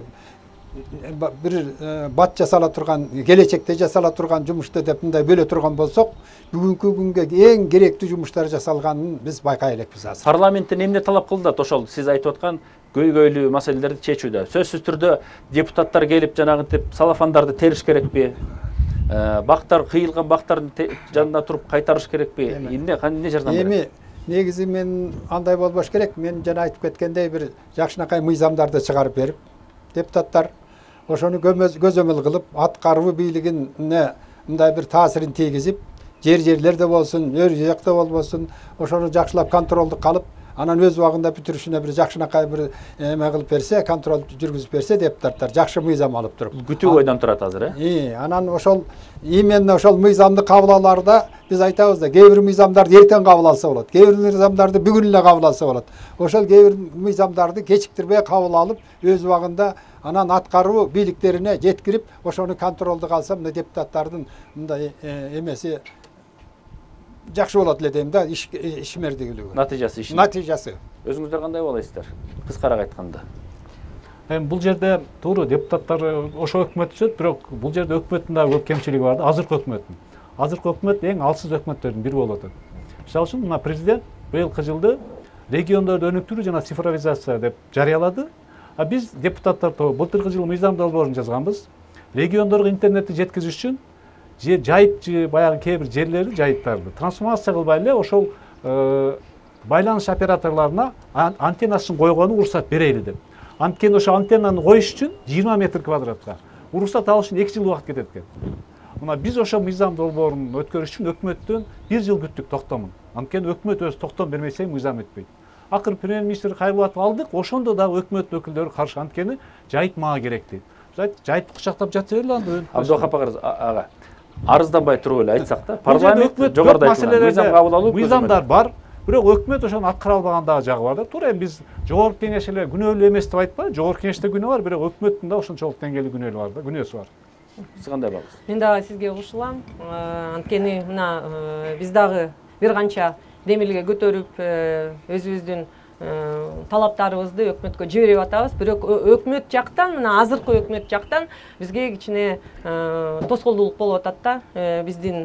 бир бат жасала турган, келечекте жасала турган жумушту деп мындай бөлө турган болсок, бүгүнкү күнгө эң керектүү жумуштар жасалганын биз байкай элекпиз азыр. Парламенттен эмне талап кылдат ошол сиз айтып аткан көйгөйлүү маселелерди чечүүдө? Сөзсүз түрдө депутаттар келип жанагынтип салафандарды териш керекпи? Бактар кыйылган бактардын жанында туруп кайтарыш керекпи? Эмне жардам берет? Эми негизи мен андай болбош керек. Мен жана айтып кеткендей бир жакшынакай мыйзамдарды чыгарып берип, депутаттар ошону көзөмөл кылып, аткаруу бийлигине мындай бир таасирин тийгизип, жерлерде болсун, өр жакта болбосун, ошону жакшылап контролду калып, анан өз убагында бүтүрүшүнө бир жакшынакай бир эме кылып берсе, контрол жүргүзүп берсе, депутаттар жакшы мыйзам алып туруп. Күтүү ойдон турат азыр, Анан ошол именно ошол мыйзамды кабыл алаарда биз айтабыз да, кээ бир мыйзамдарды эртең кабыл алса болот, кээ бир мыйзамдарды бүгүн эле кабыл алса болот. Ошол кээ бир мыйзамдарды кечиктирбей кабыл алып, өз убагында анан аткаруу бийликтерине жеткирип, ошону контролду калса, мына депутаттардын мындай эмеси жакшы болот эле дейм да, ишмердүүлүгү. Натыйжасы. Өзүңүздөр кандай болосуздар? Кыскараак айтканда. Эми бул жерде туура депутаттар ошо өкмөт түзөт, бирок бул жерде өкмөттүн да көп кемчилиги бар да. Азыркы өкмөт эң алсыз өкмөттөрдүн бири болуп атат. Мисалы үчүн мына президент быйылкы жылды региондорду өнүктүрүү жана цифровизация деп жарыялады. А биз депутаттар былтыркы жылы мыйзам долбоорун жазганбыз. Региондорго интернетти жеткизиш үчүн жайыт баягы кээ бир жерлерди, жайыттарды трансформация кылбай эле ошол байланыш операторлоруна антеннасын койгону уруксат берели деп. Анткени ошо антеннаны коюш үчүн 20 метр квадратка уруксат алыш үчүн 2 жыл убакыт кетет экен. Мына биз ошо мыйзам долбоорун өткөрүш үчүн өкмөттөн 1 жыл күттүк токтомун. Анткени өкмөт өзү токтом бермесе мыйзам өтпөйт. акыры премьер-министр Кайрбулатов алдык, ошондо да өкмөт өкүлдөрү каршы, анткени жайыт мага керек дейт. Жайытты кучактап жата берели анда. Абдулхап ага. Арызданбай туруп эле айтсак да, парламент жогоруда айтылган мыйзам кабыл алуу мыйзамдар бар, бирок өкмөт ошону аткара албаган дагы жагы бар да. Туура эми биз жогорку кеңеш эле күнөөлүү эмес деп айтпайбы, жогорку кеңеште күнөө бар, бирок өкмөттүн да ошончолук деңгээлде күнөөсү бар. Сиз кандай багасыз? Мен дагы сизге кошулам. Анткени мына биз дагы бир канча демилге көтөрүп өзүбүздүн талаптарыбызды өкмөткө жиберип атабыз. Бирок өкмөт жактан, мына азыркы өкмөт жактан бизге кичине тоскоолдуулук болуп атат да, биздин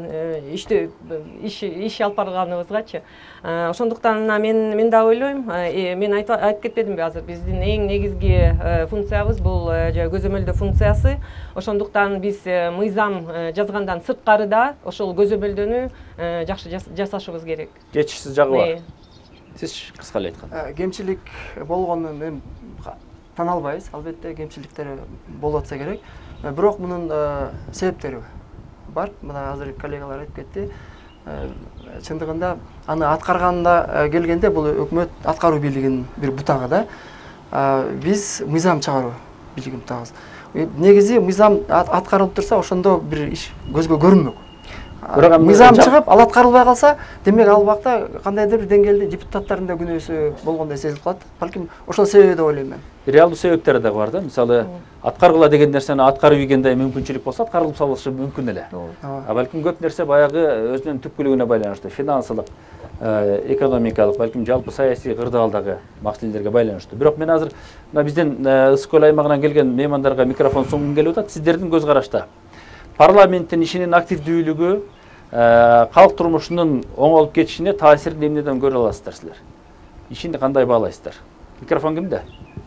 иш алып барганыбызгачы. Ошондуктан мен дагы ойлойм, мен айтып кетпедимби азыр, биздин эң негизги функциябыз бул көзөмөлдөө функциясы. Ошондуктан биз мыйзам жазгандан сырткары да ошол көзөмөлдөнү жакшы жасашыбыз керек. Жетишсиз жагы бар. Сиз кыска эле айткан. Кемчилик болгонун эми тана албайбыз, албетте кемчиликтер болуп атса керек. Бирок мунун себептери бар. Мына азыр коллегалар айтып кетти. Чындыгында аны аткарганда келгенде бул өкмөт аткаруу бийлигинин бир бутагы да. Биз мыйзам чыгаруу бийлигин бутагыбыз. Негизи мыйзам аткарылып турса, ошондо бир иш көзгө көрүнмөк. Мыйзам чыгып, ал аткарылбай калса, демек ал убакта кандайдыр бир деңгээлде депутаттардын да күнөөсү болгондой сезилип калат. Балким ошол себеби деп ойлойм мен. Реалдуу себептери да бар да. Мисалы, аткаргыла деген нерсени аткарып ийгенде мүмкүнчүлүк болсо, аткарылып салышы мүмкүн эле. Балким көп нерсе баягы өзүнүн түпкүлүгүнө байланыштуу, финансылык, экономикалык, балким жалпы саясий кырдаалдагы маселелерге байланыштуу. Бирок мен азыр мына биздин Ысык көл аймагынан келген меймандарга микрофон сунгум келип атат. Сиздердин көз карашта парламенттин ишинин активдүүлүгү калк турмушунун оңолуп кетишине таасирин эмнеден көрө аласыздар силер? Ишини кандай баалайсыздар? Микрофон кимде?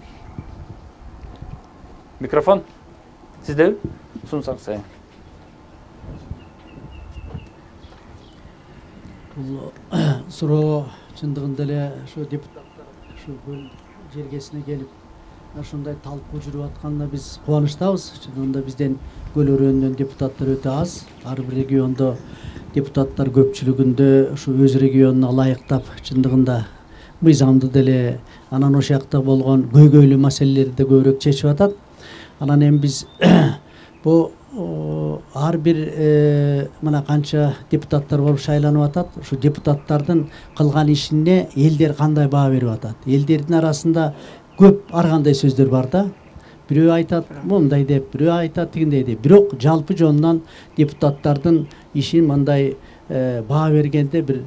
Микрофон сиздеби? Сунсаңыз сайын. Бул суроо чындыгында эле ошо депутаттар ушу жергесине келип ошондой талкуу жүрүп атканына биз кубанычтабыз. Чындыгында бизден көл өрөөнүнөн депутаттар өтө аз. Ар бир региондо депутаттар көпчүлүгүндө ушу өз регионуна ылайыктап чындыгында мыйзамды деле анан ошол жакта болгон көйгөйлүү маселелерди көбүрөөк чечип атат. Анан эми биз бул ар бир мына канча депутаттар болуп шайланып атат. Ушу депутаттардын кылган ишине элдер кандай баа берип атат? Элдердин арасында көп ар кандай сөздөр бар да. Бирөө айтат мындай деп, бирөө айтат тигиндей деп. Бирок жалпы жонунан депутаттардын ишин мындай баа бергенде бир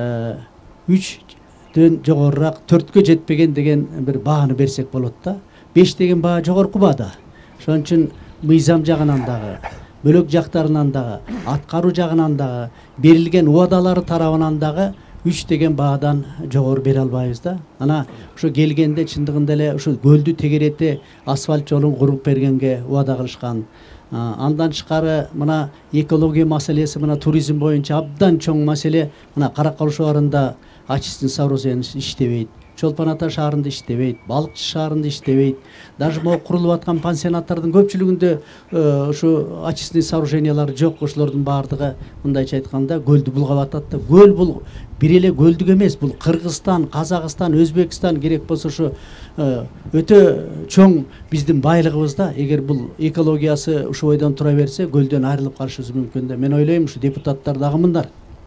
3дөн жогорураак 4кө жетпеген деген бир бааны берсек болот да. 5 деген баа жогорку баа да. Ошон үчүн мыйзам жагынан дагы, бөлөк жактарынан дагы, аткаруу жагынан дагы, берилген убадалары тарабынан дагы 3 деген баадан жогору бере албайбыз да. Ана ошо келгенде чындыгында эле ошо көлдү тегерете асфальт жолун куруп бергенге убада кылышкан. Андан тышкары мына экология маселеси, мына туризм боюнча абдан чоң маселе. Мына Каракол шаарында очистный сооружение иштебейт. Чолпон Ата шаарында иштебейт, Балыкчы шаарында иштебейт. Даже могу курулуп аткан пансионаттардын көпчүлүгүндө ушу очистный сооружениялар жок. Ошолордун баардыгы мындайча айтканда көлдү булгап атат да. Көл бул бир эле көлдүк эмес, бул Кыргызстан, Казакстан, Өзбекстан керек болсо ушу өтө чоң биздин байлыгыбыз да. Эгер бул экологиясы ушу бойдон тура берсе, көлдөн айрылып калышыбыз мүмкүн да. Мен ойлойм ушу депутаттар дагы мындар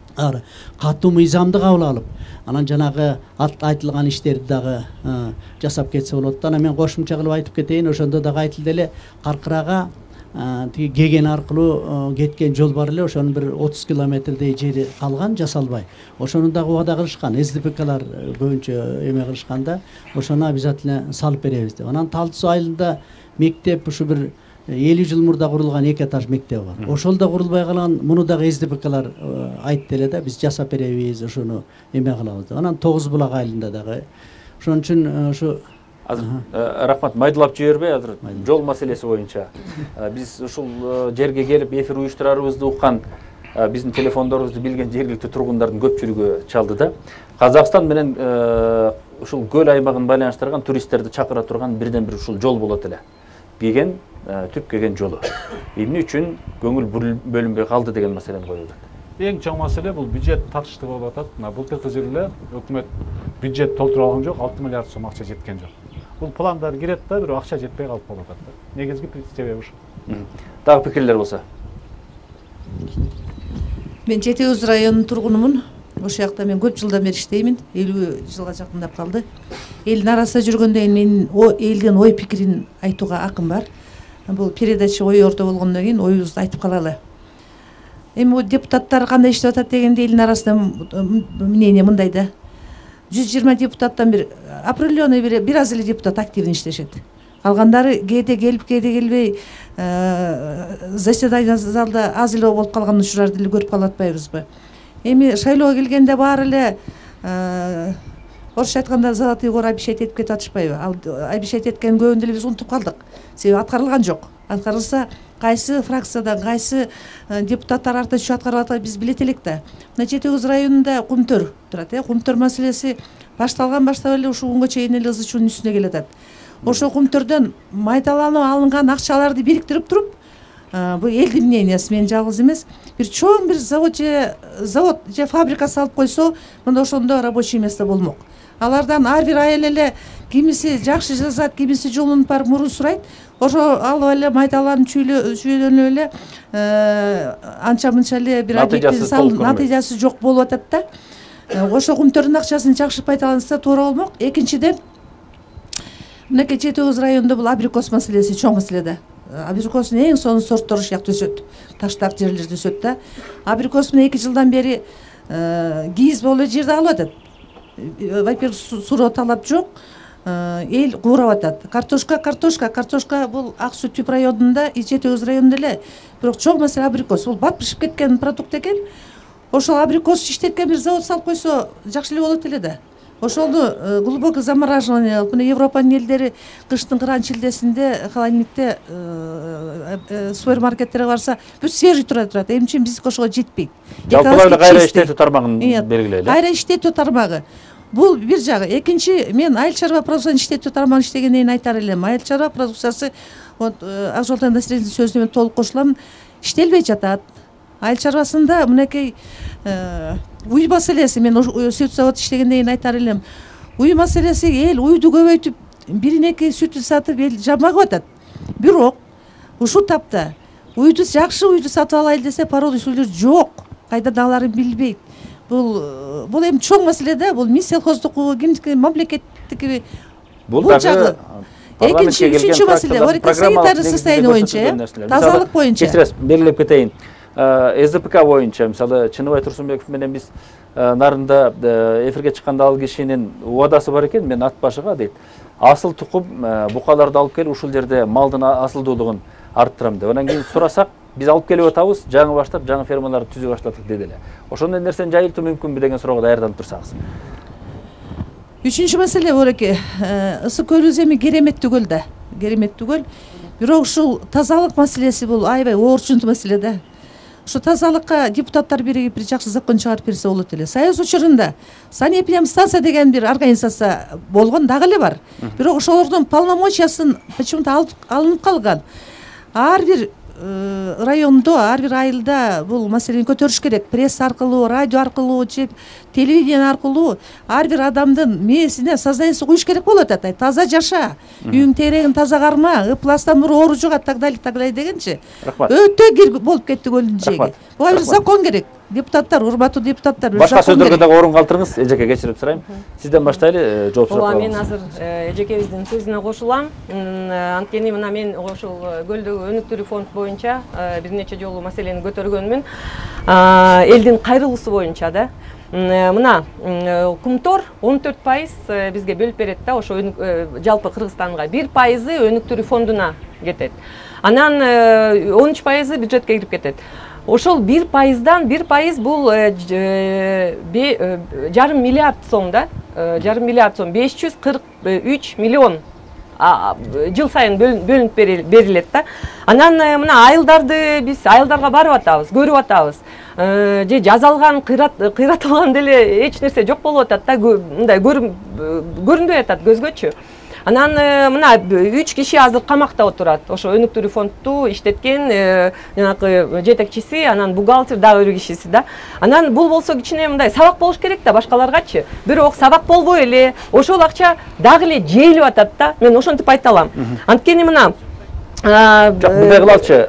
катуу мыйзамды кабыл алып, анан жанагы айтылган иштерди дагы жасап кетсе болот. Анан мен кошумча кылып айтып кетейин, ошондо дагы айтылды эле Каркырага тиги Кеген аркылуу кеткен жол бар эле, ошонун бир 30 километрдей жери калган, жасалбай. Ошону дагы убада кылышкан, СДПКлар көбүнчө эме кылышканда, ошону обязательно салып беребиз деп. Анан Талдуу Суу айылында мектеп ушу бир 50 жыл мурда курулган 2 этаж мектеп бар. Ошол да курулбай калган, муну дагы СДПКлар айтты эле да, биз жасап беребиз, ошону эме кылабыз деп. Анан Тогуз булак айылында дагы. Ошон үчүн ушу азыр рахмат, майдылап жибербей, азыр жол маселеси боюнча биз ушул жерге келип эфир уюштурарыбызды уккан, биздин телефондорубузду билген жергиликтүү тургундардын көпчүлүгү чалды да. Казакстан менен ушул көл аймагын байланыштырган туристтерди чакыра турган бирден бир ушул жол болот эле. Кеген түп Кеген жолу. Эмне үчүн көңүл бөлүнбөй калды деген маселени коюлду. Эң чоң маселе бул бюджет татыштыгы болуп атат. Мына былтыркы жылы өкмөт бюджет толтура алган жок, 6 миллиард сом акча жеткен жок. Бул пландар кирет да, бирок акча жетпей калып калып атат да. Негизги себеби ушул. Дагы пикирлер болсо. Мен Жети Өз районунун тургунумун. Ошол жакта мен көп жылдан бери иштеймин. 50 жылга жакындап калды. Элдин арасында жүргөндөн кийин мен элдин ой пикирин айтууга акым бар. Бул передача ой орто болгондон кийин оюбузду айтып калалы. Эми бул депутаттар кандай иштеп атат дегенде элдин арасында мнение мындай да. 120 депутаттан бир определенный бир аз эле депутат активно иштешет. Калгандары кээде келип, кээде келбей, заседание залда аз эле болуп калган учурларды эле көрүп калып атпайбызбы? Эми шайлоого келгенде баары эле орусча айтканда золотые горы обещать этип кетип атышпайбы? Ал обещать эткен көбүн деле биз унутуп калдык. Себеби аткарылган жок. Аткарылса, кайсы фракциядан, кайсы депутаттар артынан иши аткарып атат биз билет элек да. Мына Жети Өз районунда Кумтөр турат, Кумтөр маселеси баштап эле ушул күнгө чейин эле ызы чуунун үстүнө келе атат. Ошо Кумтөрдөн майдаланып алынган акчаларды бириктирип туруп, бул элдин мнениясы, мен жалгыз эмес, бир чоң бир завод же фабрика салып койсо, мында ошондо рабочий место болмок. Алардан ар бир айыл эле кимиси жакшы жазат, кимиси жолунуп барып мурун сурайт. Ошо алып эле майдаланып чүйдөнүп эле анча мынча эле бир объектти салып, натыйжасы жок болуп атат да. Ошо Кумтөрдүн акчасын жакшы пайдаланса туура болмок. Экинчиден, мынакей Жети Өз районунда бул абрикос маселеси чоң маселе да. Абрикостун эң сонун сорттору ушак өсөт. Таштак жерлерде өсөт да. Абрикос менен 2 жылдан бери кийиз болуп жерде алып атат. Во-первых, суроо талап жок. Эл куурап атат. Картошка бул Ак Суу Түп районунда, Жети Өз районунда эле. Бирок чоң маселе абрикос. Бул бат бишип кеткен продукт экен. Ошол абрикос иштеткен бир завод салып койсо жакшы эле болот эле да. Ошолду глубокое замораживание, мына Европанын элдери кыштын кыран чилдесинде холодильникте супермаркеттерге барса бир свежий тура турат. Эмне үчүн биздики ошого жетпейт. Жалпылай эле кайра иштетүү тармагын белгилейли. Кайра иштетүү тармагы. Бул бир жагы. Экинчи, мен айыл чарба продукциясын иштетүү тармагын иштегенден айтар элем. Айыл чарба продукциясы, Акжолтой Насиреддин сөзүнө мен толук кошулам, иштелбей жатат. Айыл чарбасында мынакей уй маселеси, мен сүт завод иштегенден кийин айтар элем. Уй маселеси, эл уйду көбөйтүп, биринеки сүтү сатып эл жамагып атат. Бирок ушул тапта уйду жакшы уйду сатып алайлы десе, породный сүйлөр жок. Кайдан аларын билбейт. Бул эми чоң маселе да, бул миссиялхоздуку, кимдики, мамлекеттики. Бул жагы. Экинчи, үчүнчү маселе, санитарный состояние боюнча, тазалык боюнча. Кечиресиз, белгилеп кетейин. СДПК боюнча, мисалы Чыныбай Турсунбеков менен биз нарында эфирге чыкканда ал кишинин убадасы бар экен, мен ат башыга дейт. Асыл тукум букаларды алып келип ушул жерде малдын асылдуулугун арттырам деп. Анан кийин сурасак, биз алып келип атабыз, жаңы баштап, жаңы фермаларды түзүп баштадык деди эле. Ошондой нерсени жайылтуу мүмкүнбү деген суроого даярданып турсаңыз. Үчүнчү маселе бореке, Ысык көлүбүз эми кереметтүү көл да. Кереметтүү көл. Бирок ушул тазалык маселеси бул аябай оорчунтуу маселе да. Ушу тазалыкка депутаттар биригип бир жакшы закон чыгарып берсе болот эле. Союз учурунда санэпидемстанция деген бир организация болгон дагы эле бар. Бирок ошолордун полномочиясын почему-то алынып калган. Ар бир райондо, ар бир айылда бул маселени көтөрүш керек. Пресс аркылуу, радио аркылуу, телевидение аркылуу ар бир адамдын мээсине сознаниясы куюш керек болот атат. Таза жаша, үйүң терегин таза карма, ыпластан бир оору жугат, так далее дегенчи. Өтө кир болуп кетти көлдүн жеги. Буга бир закон керек. Депутаттар, урматтуу депутаттар, башка сөздөргө дагы орун калтырыңыз. Эжеке кечирип сурайм. Сизден баштайлы, жооп сурап коебуз. Мен азыр эжекебиздин сөзүнө кошулам. Анткени мына мен ошол көлдөгү өнүктүрүү фонд боюнча бир нече жолу маселени көтөргөнмүн. Элдин кайрылуусу боюнча да. Мына Кумтор 14% бизге бөлүп берет да, ошо жалпы Кыргызстанга 1% өнүктүрүү фондуна кетет. Анан 13% бюджетке кирип кетет. Ошол 1%дан 1% бул жарым миллиард сом да, жарым миллиард сом, 543 миллион жыл сайын бөлүнүп берилет да. Анан мына айылдарды биз айылдарга барып атабыз, көрүп атабыз. Же жазалган, кыйратылган деле эч нерсе жок болуп атат да, мындай көрүнбөй атат көзгөчү. Анан мына 3 киши азыр камакта отурат. Ошо өнүктүрүү фондду иштеткен жанагы жетекчиси, анан бухгалтер дагы бир кишиси да. Анан бул болсо кичине мындай сабак болуш керек да башкаларгачы. Бирок сабак болбой эле ошол акча дагы эле жейилип атат да. Мен ошентип айта алам. Анткени мына мындай кылалычы,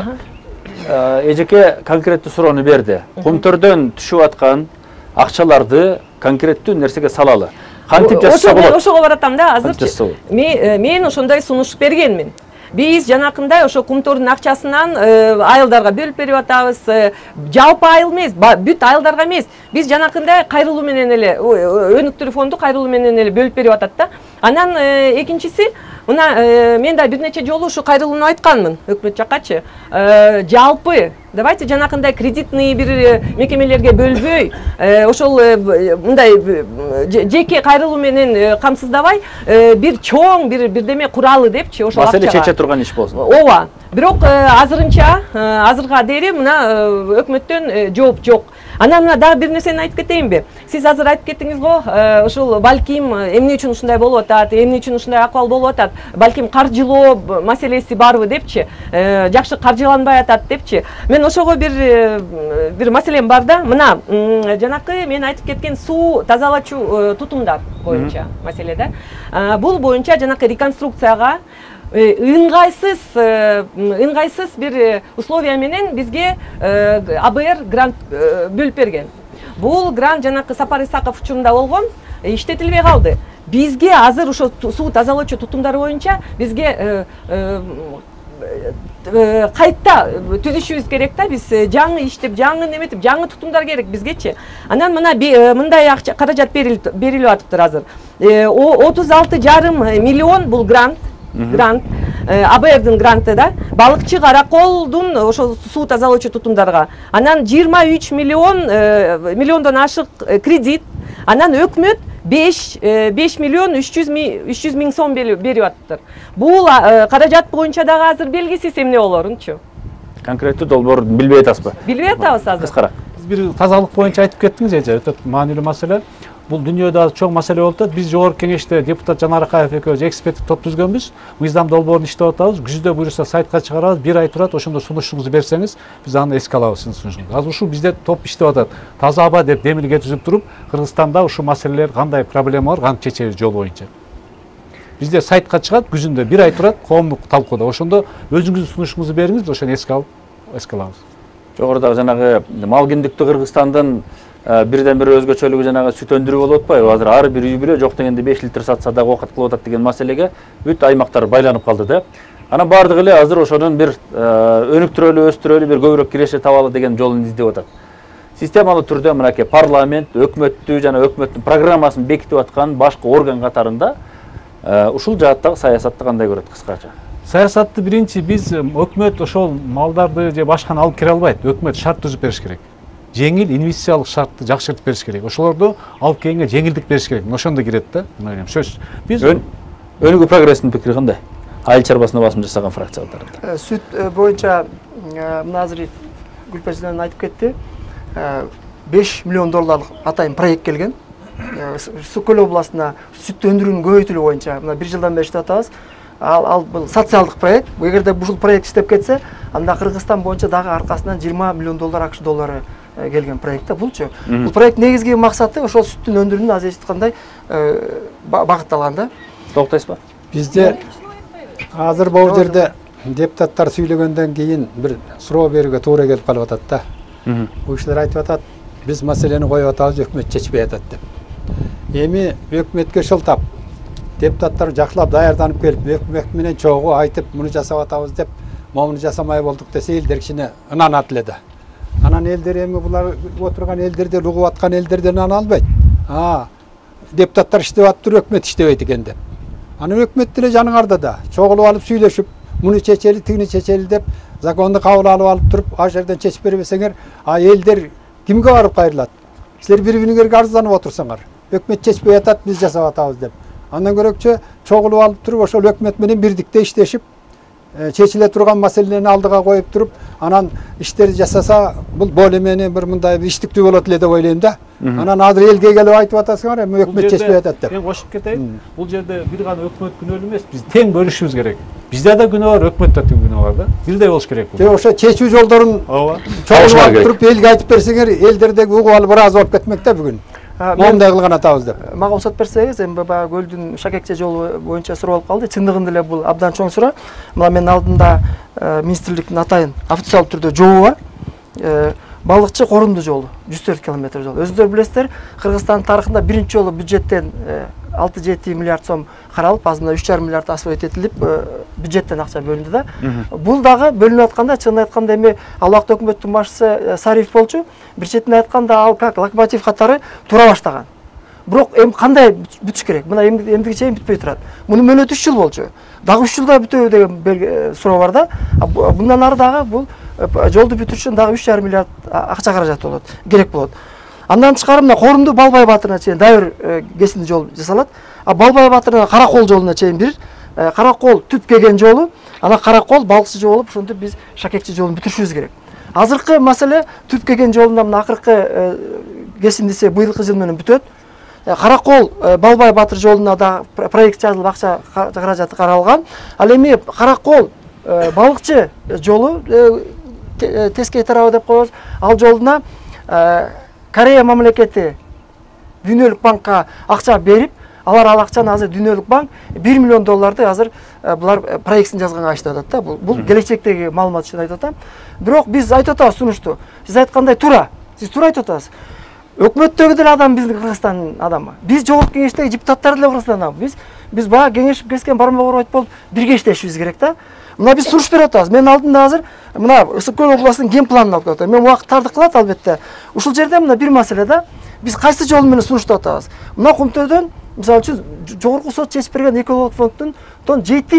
эжеке конкреттүү суроону берди. Кумтөрдөн түшүп аткан акчаларды конкреттүү нерсеге салалы. Кантип жасаса болот? Мен ошого баратам да азырчы. Мен ошондой сунуш бергенмин. Биз жанакындай ошо кумтордун акчасынан айылдарга бөлүп берип атабыз. Жалпы айыл эмес, бүт айылдарга эмес. Биз жанакындай кайрылуу менен эле өнүктүрүү фонду кайрылуу менен эле бөлүп берип атат да. Анан экинчиси, мына мен да бир нече жолу ушу кайрылууну айтканмын өкмөт жаккачы. Жалпы давайте жанакындай кредитный бир мекемелерге бөлбөй, ошол мындай жеке кайрылуу менен камсыздабай, бир чоң бирдеме куралы депчи, ошол акчага. Маселе чече турган иш болсун. Ооба. Бирок азырга дейри мына өкмөттөн жооп жок. Анан мына дагы бир нерсени айтып кетейинби? Сиз азыр айтып кеттиңиз го, ушул балким эмне үчүн ушундай болуп атат, эмне үчүн ушундай акыбал болуп атат, балким каржылоо маселеси барбы депчи, жакшы каржыланбай атат депчи. Мен ошого бир маселем бар да. Мына жанакы мен айтып кеткен суу тазалачу тутумдар боюнча маселе да. Бул боюнча жанакы реконструкцияга ыңгайсыз бир условия менен бизге АБР грант бөлүп берген. Бул грант жанакы Сапар Исаков учурунда болгон, иштетилбей калды. Бизге азыр ошо суу тазалоочу тутумдар боюнча бизге кайта түзүшүбүз керек да. Биз жаңы иштеп, жаңы неметип, жаңы тутумдар керек бизгечи. Анан мына мындай акча каражат берилип атыптыр азыр. 36,5 миллион бул грант АБРдин гранты да, балыкчы Караколдун ошо суу тазалоочу тутумдарга. Анан 23 миллиондон ашык кредит. Анан өкмөт 5 миллион 300 миң сом берип атыптыр. Бул каражат боюнча дагы азыр белгисиз эмне болорунчу. Конкреттүү долбоор билбей атасызбы? Билбей атабыз азыр. Кыскараак. Биз бир тазалык боюнча айтып кеттиңиз эже, өтө маанилүү маселе. Бул дүйнөдө чоң маселе болуп атат. Биз жогорку кеңеште депутат Жанар Акаев экөөбүз эксперттик топ түзгөнбүз. Мыйзам долбоорун иштеп атабыз. Күздө буюрса сайтка чыгарабыз. 1 ай турат, ошондо сунушуңузду берсеңиз, биз аны эске алабыз сиздин сунушуңузду. Азыр ушул бизде топ иштеп атат. Таза аба деп демилге түзүп туруп, Кыргызстанда ушул маселелер кандай проблема бар, кантип чечебиз жол боюнча. Бизде сайтка чыгат, күзүндө 1 ай турат, коомдук талкууда. Ошондо өзүңүздүн сунушуңузду бериңиз, ошону эске алабыз. Жогорудагы жанагы мал киндиктүү Кыргызстандын бирден бир өзгөчөлүгү жанагы сүт өндүрүү болуп атпайбы? Азыр ар бир үй бүлө жок дегенде 5 литр сатса дагы оокат кылып атат деген маселеге бүт аймактар байланып калды да. Анан бардыгы эле азыр ошонун бир өнүктүрөлү, өстүрөлү, бир көбүрөөк киреше табалы деген жолун издеп атат. Системалуу түрдө мынакей парламент, өкмөттү жана өкмөттүн программасын бекитип аткан башкы орган катарында ушул жааттагы саясатты кандай көрөт кыскача? Саясатты биринчи биз өкмөт ошол малдарды же башканы алып кире албайт. Өкмөт шарт түзүп бериш керек. Жеңил инвестициялык шартты жакшыртып бериш керек. Ошолорду алып келгенге жеңилдик бериш керек. Ошондо кирет да. Сөз. Биз өнүгүү прогресстин пикири кандай? Айыл чарбасына басым жасаган фракцияларда. Сүт боюнча мына азыр Гүлпежен айтып кетти. 5 миллион долларлык атайын проект келген. Сукөл областына сүт өндүрүүнүн көбөйтүлүү боюнча мына 1 жылдан бери иштеп атабыз. Ал бул социалдык проект. Эгерде бул проект иштеп кетсе, анда Кыргызстан боюнча дагы аркасынан 20 миллион доллар акш доллары келген проект да булчу. Бул проект негизги максаты ошол сүттүн өндүрүүнү азайткандай багытталган да. Токтойсузбу? Бизде азыр бул жерде депутаттар сүйлөгөндөн кийин бир суроо берүүгө туура келип калып атат да. Бул кишилер айтып атат, биз маселени коюп атабыз, өкмөт чечпей атат деп. Эми өкмөткө шылтап депутаттар жакшылап даярданып келип, өкмөт менен чогуу айтып, муну жасап атабыз деп, муну жасамай болдук десе, элдер кичине ынанат эле да. Анан элдер эми булар отурган элдерден угуп аткан элдерден ынана албайт. Депутаттар иштеп атыптыр, өкмөт иштебейт экен деп. Анан өкмөт деле жаныңарда да чогулуп алып сүйлөшүп, муну чечели, тигини чечели деп законду кабыл алып туруп, а жерден чечип бербесеңер, элдер кимге барып кайрылат? Силер бири-бириңерге арызданып отурсаңар, өкмөт чечпей атат, биз жасап атабыз деп. Андан көрөкчө чогулуп алып туруп, ошол өкмөт менен бирдикте иштешип, чечиле турган маселени алдыга коюп туруп, анан иштерди жасаса, бул более-менее бир мындай иштиктүү болот эле деп ойлойм да. Анан азыр элге келип айтып атасыңар, эми өкмөт чечпей атат деп. Мен кошуп кетейин. Бул жерде бир гана өкмөт күнөөлүү эмес, биз тең бөлүшүбүз керек. Бизде да күнөө бар, өкмөттө да күнөө бар да. Бирдей болуш керек бул. Ошо чечүү жолдорун Ооба. чоңуп алып туруп элге айтып берсеңер, элдердеги угуп алып ыраазы болуп кетмек да бүгүн. Моундай кылган атабыз деп. Мага уруксат берсеңиз, эми баягы көлдүн Шакекче жолу боюнча суроо болуп калды. Чындыгында эле бул абдан чоң суроо. Мына менин алдымда министрликтин атайын официалдуу түрдө жобу бар. Балыкчы корунду жолу 104 километр жол. Өзүңүздөр билесиздер, Кыргызстандын тарыхында биринчи жолу бюджеттен 6-7 миллиард сом каралып, азыр мына 3,5 миллиард освоить этилип, бюджеттен акча бөлүндү да. Бул дагы бөлүнүп атканда, чынын айтканда эми ал убакта өкмөттүн башчысы Сариев болчу. Бир четинен айтканда ал как локомотив катары тура баштаган. Бирок эми кандай бүтүш керек? Мына эмдиги чейин бүтпөй турат. Муну мөөнөтү 3 жыл болчу. Дагы 3 жылда бүтөбү деген суроо бар да. Мындан ары дагы бул жолду бүтүрүш үчүн дагы 3,5 миллиард акча каражаты болот, керек болот. Андан тышкары мына Корунду Балбай Батырына чейин дайыр кесинди жол жасалат. А Балбай Батырына Каракол жолуна чейин бир Каракол түп келген жолу, ана Каракол балыкчы жол болуп, ошентип биз Шакекче жолун бүтүрүшүбүз керек. Азыркы маселе түп келген жолунда мына акыркы кесиндиси быйылкы жыл менен бүтөт. Каракол Балбай Батыр жолуна да проект жазылып акча каражаты каралган. Ал эми Каракол балыкчы жолу тескей тарабы деп коебуз. Ал жолуна Корея мамлекети Дүйнөлүк банкка акча берип, алар ал акчаны азыр Дүйнөлүк банк $1 миллион азыр булар проектин жазганга айтып атат да. Бул келечектеги маалымат үчүн айтып атам. Бирок биз айтып атабыз сунушту. Сиз айткандай туура. Сиз туура айтып атасыз. Өкмөттөгү деле адам биздин Кыргызстандын адамы. Биз жогорку кеңештеги депутаттар деле Кыргызстандын адамы. Биз баа кеңешип кескен бармак урайт болуп бирге иштешибиз керек да. Мына биз суруш берип атабыз. Менин алдымда азыр мына Ысык көл областынын ген планын алып атат. Мен убакыттарды кылат албетте. Ушул жерде мына бир маселе да. Биз кайсы жол менен сунуштап атабыз? Мына Кумтөрдөн мисалы үчүн жогорку сот чечип берген экологиялык фонддун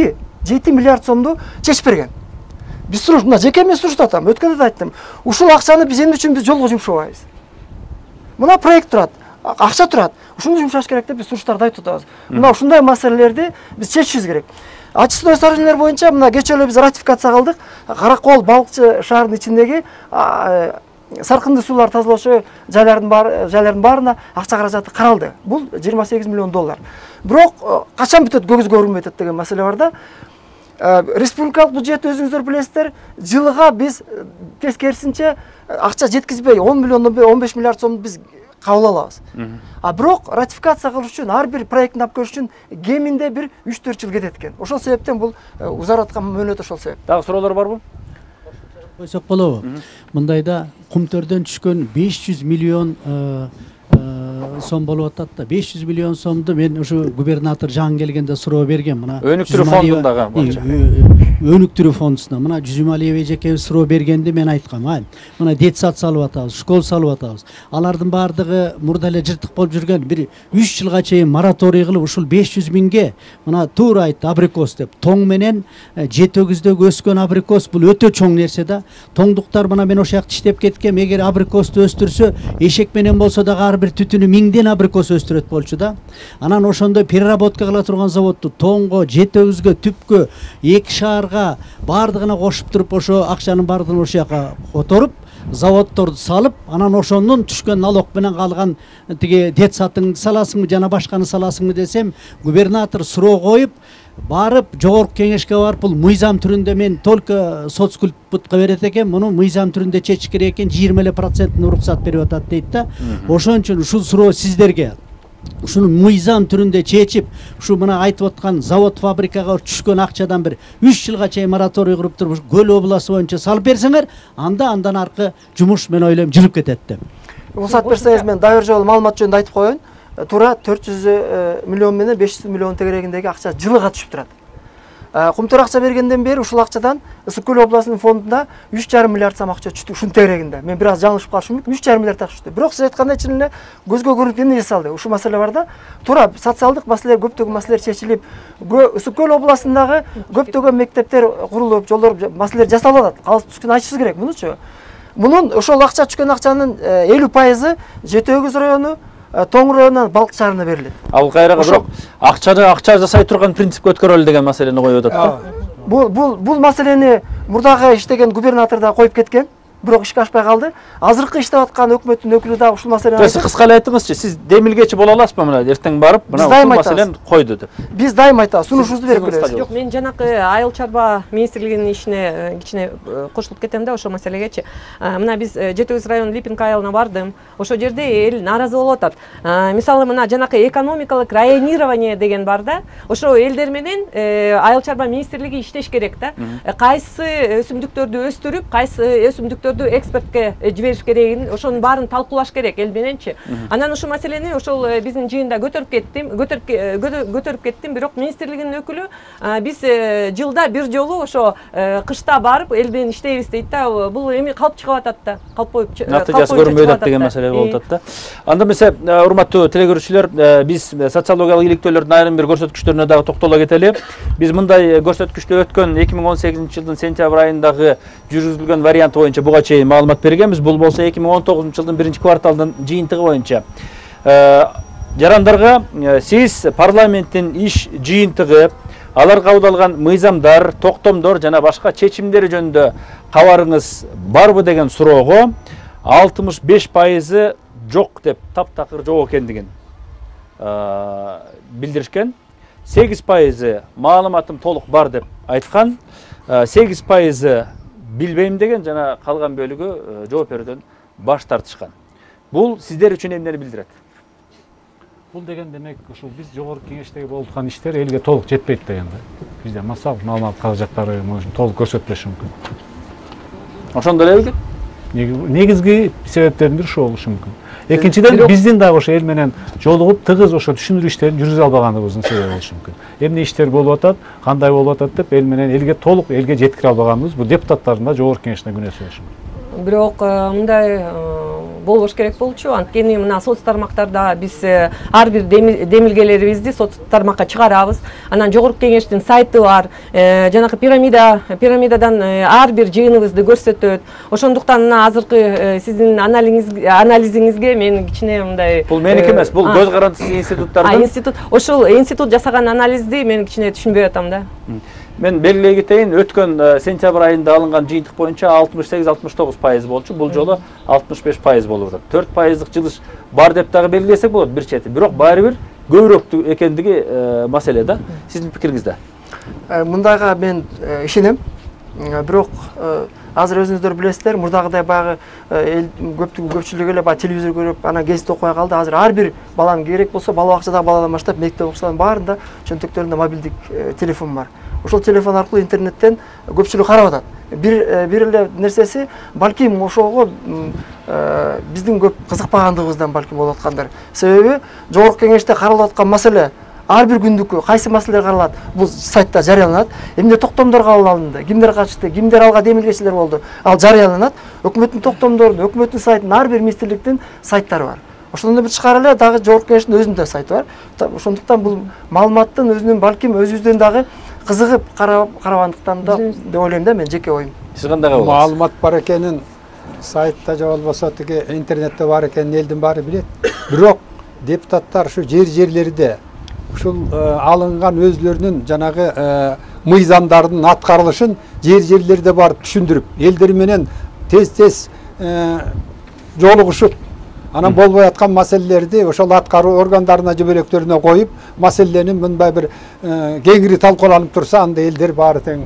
7 миллиард сомду чечип берген. Биз суруш мына жеке мен сунуштап атам. Өткөндө да айттым. Ушул акчаны биз эмне үчүн биз жолго жумшабайбыз? Мына проект турат, акча турат. Ушуну жумшаш керек деп биз суруштарды айтып атабыз. Мына ушундай маселелерди биз чечишибиз керек. Очистной сооружениялар боюнча мына кечээ эле биз ратификация кылдык. Каракол балыкчы шаарынын ичиндеги саркынды суулар тазалоочу жайлардын баарына акча каражаты каралды. Бул $28 миллион. Бирок качан бүтөт, көгүз көрүнбөй атат деген маселе бар да. Республикалык бюджет өзүңүздөр билесиздер, жылыга биз тескерисинче акча жеткизбей 10 миллиондон 15 миллиард сом биз кабыл алабыз. А бирок ратификация кылыш үчүн ар бир проектин алып көрүш үчүн кеминде бир 3-4 жыл кетет экен. Ошол себептен бул узарып аткан мөөнөт ошол себеп. Дагы суроолор барбы? Койсок болобу? Мындайда Кумтөрдөн түшкөн 500 миллион сом болуп атат да. 500 миллион сомду мен ушу губернатор жаңы келгенде суроо берген. Мына Өнүктүрүү фондундагы боюнча. Өнүктүрүү фондусуна мына Жүзүмалиева эжекебиз суроо бергенде мен айткам, мына детсад салып атабыз, школ салып атабыз. Алардын баардыгы мурда эле жыртык болуп жүргөн, бир 3 жылга чейин мораторий кылып ушул 500 миңге мына туура айтты абрикос деп. Тоң менен жетөгүздөгү өскөн абрикос бул өтө чоң нерсе да. Тоңдуктар мына мен ошол жакта иштеп кеткем, эгер абрикосту өстүрсө, эшек менен болсо дагы ар бир түтүнү 1000ден абрикос өстүрөт болчу да. Анан ошондой переработка кыла турган заводду тоңго, жетөгүзгө, түпкө, эки шаарга баардыгына кошуп туруп ошо акчанын баардыгын ошол жака которуп, заводдорду салып, анан ошонун түшкөн налог менен калган тиги детсадын саласыңбы жана башканы саласыңбы десем, губернатор суроо коюп, барып жогорку кеңешке барып, бул мыйзам түрүндө мен только соцкультпутка берет экен, муну мыйзам түрүндө чечиш керек экен, 20% уруксат берип атат дейт да. Ошон үчүн ушул суроо сиздерге ушуну мыйзам түрүндө чечип, ушу мына айтып аткан завод фабрикага түшкөн акчадан бир 3 жылга чейин мораторий куруп туруп Көл областы боюнча салып берсеңер, андан аркы жумуш мен ойлойм жүрүп кетет деп. Уруксат берсеңиз мен дайыр жолу маалымат жөнүндө айтып коеюн. Туура 400 миллион менен 500 миллион тегерегиндеги акча жылыга түшүп турат. Кумтөр акча бергенден бери ушул акчадан Ысык көл областынын фондунда 3,5 миллиард сом акча түштү ушунун тегерегинде. Мен бир аз жаңылышып калышым мүмкүн, 3,5 миллиард акча түштү. Бирок сиз айткандай чын эле көзгө көрүнүп эмне жасалды? Ушул маселе бар да. Туура социалдык маселелер, көптөгөн маселелер чечилип, Ысык көл областындагы көптөгөн мектептер курулуп, жолдор маселелер жасалып атат. Калыс түшкөн айтышыбыз керек мунучу. Мунун ошол акча түшкөн акчанын 50% Жетөгүз району, Тоң районунан Балыкчы шаарына берилет. Ал кайрага бирок акча жасай турган принципке өткөрөлү деген маселени коюп атат да. Бул маселени мурдагы иштеген губернатор да коюп кеткен. бирок ишке ашпай калды. Азыркы иштеп аткан өкмөттүн өкүлү дагы ушул маселени Сиз кыска эле айтыңызчы, сиз демилгечи боло аласызбы мына эртең барып, мына ушул маселени койду деп. Биз дайым айтабыз, сунушубузду берип келебиз. Жок, мен жанакы Айыл чарба министрлигинин ишине кичине кошулуп кетем да ошол маселегечи. Мына биз Жети Көз районунун Липинка айылына бардым. Ошол жерде эл нааразы болуп атат. Мисалы мына жанакы экономикалык районирование деген бар да. Ошол элдер менен Айыл чарба министрлиги иштеш керек да. Кайсы өсүмдүктөрдү өстүрүп, кайсы өсүмдүктөрдү экспортко жибериш керегин, ошонун баарын талкуулаш керек эл мененчи. Анан ушул маселени ошол биздин жыйында көтөрүп кеттим, бирок министрлигинин өкүлү биз жылда бир жолу ошо кышта барып эл менен иштейбиз дейт да. Бул эми калп чыгып атат да. Натыйжасы көрүнбөй атат деген маселе болуп атат да. Анда эмесе, урматтуу телекөрүүчүлөр, биз социологиялык иликтөөлөрдүн айрым бир көрсөткүчтөрүнө дагы токтоло кетели. Биз мындай көрсөткүчтө өткөн 2018-жылдын сентябрь айындагы жүргүзүлгөн варианты боюнча буга чейин маалымат бергенбиз. Бул болсо 2019-жылдын 1-кварталдын жыйынтыгы боюнча. Жарандарга сиз парламенттин иш жыйынтыгы, алар кабыл алган мыйзамдар, токтомдор жана башка чечимдери жөнүндө кабарыңыз барбы деген суроого 65% жок деп таптакыр жок экендигин билдиришкен. 8% маалыматым толук бар деп айткан. 8% билбейм деген жана калган бөлүгү жооп берүүдөн баш тартышкан. Бул сиздер үчүн эмнени билдирет? Бул деген демек ушул биз жогорку кеңештеги болуп аткан иштер элге толук жетпейт дегенде. Бизде массалык маалымат каражаттары толук көрсөтпөшү мүмкүн. Ошондой эле белгилет. Негизги себептердин бири ушул болушу мүмкүн. Экинчиден биздин дагы ошо эл менен жолугуп тыгыз ошо түшүндүрүү иштерин жүргүзө албаганыбыздын себеби болушу мүмкүн. Эмне иштер болуп атат, кандай болуп атат деп эл менен элге толук элге жеткире албаганыбыз бул депутаттардын да жогорку кеңештин күнөөсү болушу мүмкүн. Бирок мындай болбош керек болчу. Анткени мына соц тармактарда биз ар бир демилгелерибизди соц тармакка чыгарабыз. Анан жогорку кеңештин сайты бар. Жанакы пирамидадан ар бир жыйыныбызды көрсөтөт. Ошондуктан мына азыркы сиздин анализиңизге мен кичине мындай Бул меники эмес, бул көз карандысыз институттардын. Институт, ошол институт жасаган анализди мен кичине түшүнбөй атам да. Мен белгилей кетейин, өткөн сентябрь айында алынган жыйынтык боюнча 68-69% болчу. Бул жолу 65% болуп атат. 4%дык жылыш бар деп дагы белгилесек болот бир чети. Бирок баары бир көбүрөөк экендиги маселе да. Сиздин пикириңизде? Мындайга мен ишенем. Бирок азыр өзүңүздөр билесиздер, мурдагыдай баягы көпчүлүк эле баягы телевизор көрүп, анан гезит окуй калды. Азыр ар бир баланын керек болсо, бала бакчадагы баладан баштап мектеп окуучулардын баарында чөнтөктөрүндө мобилдик телефон бар. Ошол телефон аркылуу интернеттен көпчүлүк карап атат. Бир эле нерсеси, балким ошого биздин көп кызыкпагандыгыбыздан балким болуп аткандыр. Себеби жогорку кеңеште каралып аткан маселе ар бир күндүккү кайсы маселелер каралат, бул сайтта жарыяланат. Эмне токтомдор кабыл алынды, кимдер катышты, кимдер алга демилгечилер болду, ал жарыяланат. Өкмөттүн токтомдорунун, өкмөттүн сайтынын ар бир министрликтин сайттары бар. Ошондон бир тышкары эле дагы жогорку кеңештин өзүнүн да сайты бар. Ошондуктан бул маалыматтын өзүнүн балким өзүбүздөн дагы кызыгып карабандыктан да деп ойлойм да, мен жеке оюм. Сиз кандай кабыл аласыз? Маалымат бар экенин сайтта же болбосо тиги интернетте бар экенин элдин баары билет. Бирок депутаттар ушу жерлерде ушул алынган өзлөрүнүн жанагы мыйзамдардын аткарылышын жерлерде барып түшүндүрүп, элдер менен тез жолугушуп, анан болбой аткан маселелерди ошол аткаруу органдарына же бөлөктөрүнө коюп, маселени мындай бир кеңири талкууланып турса, анда элдер баары тең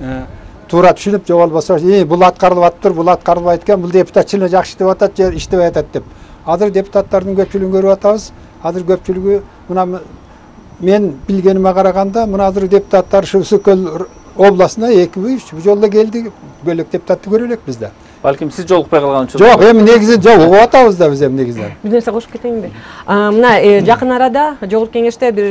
туура түшүнүп, же болбосо бул аткарылып атыптыр, бул аткарылбайт экен, бул депутат чын эле жакшы иштеп атат же иштебей атат деп. Азыр депутаттардын көпчүлүгүн көрүп атабыз. Азыр көпчүлүгү мына мен билгениме караганда, мына азыр депутаттар ушу Үсөкөл областына 2-3 жолдо келди, бөлөк депутатты көрө элек бизде. Балким сиз жолукпай калган үчүн. Жок, эми негизи жолугуп атабыз да биз эми негизинен. Бир нерсе кошуп кетейинби? Мына жакын арада жогорку кеңеште бир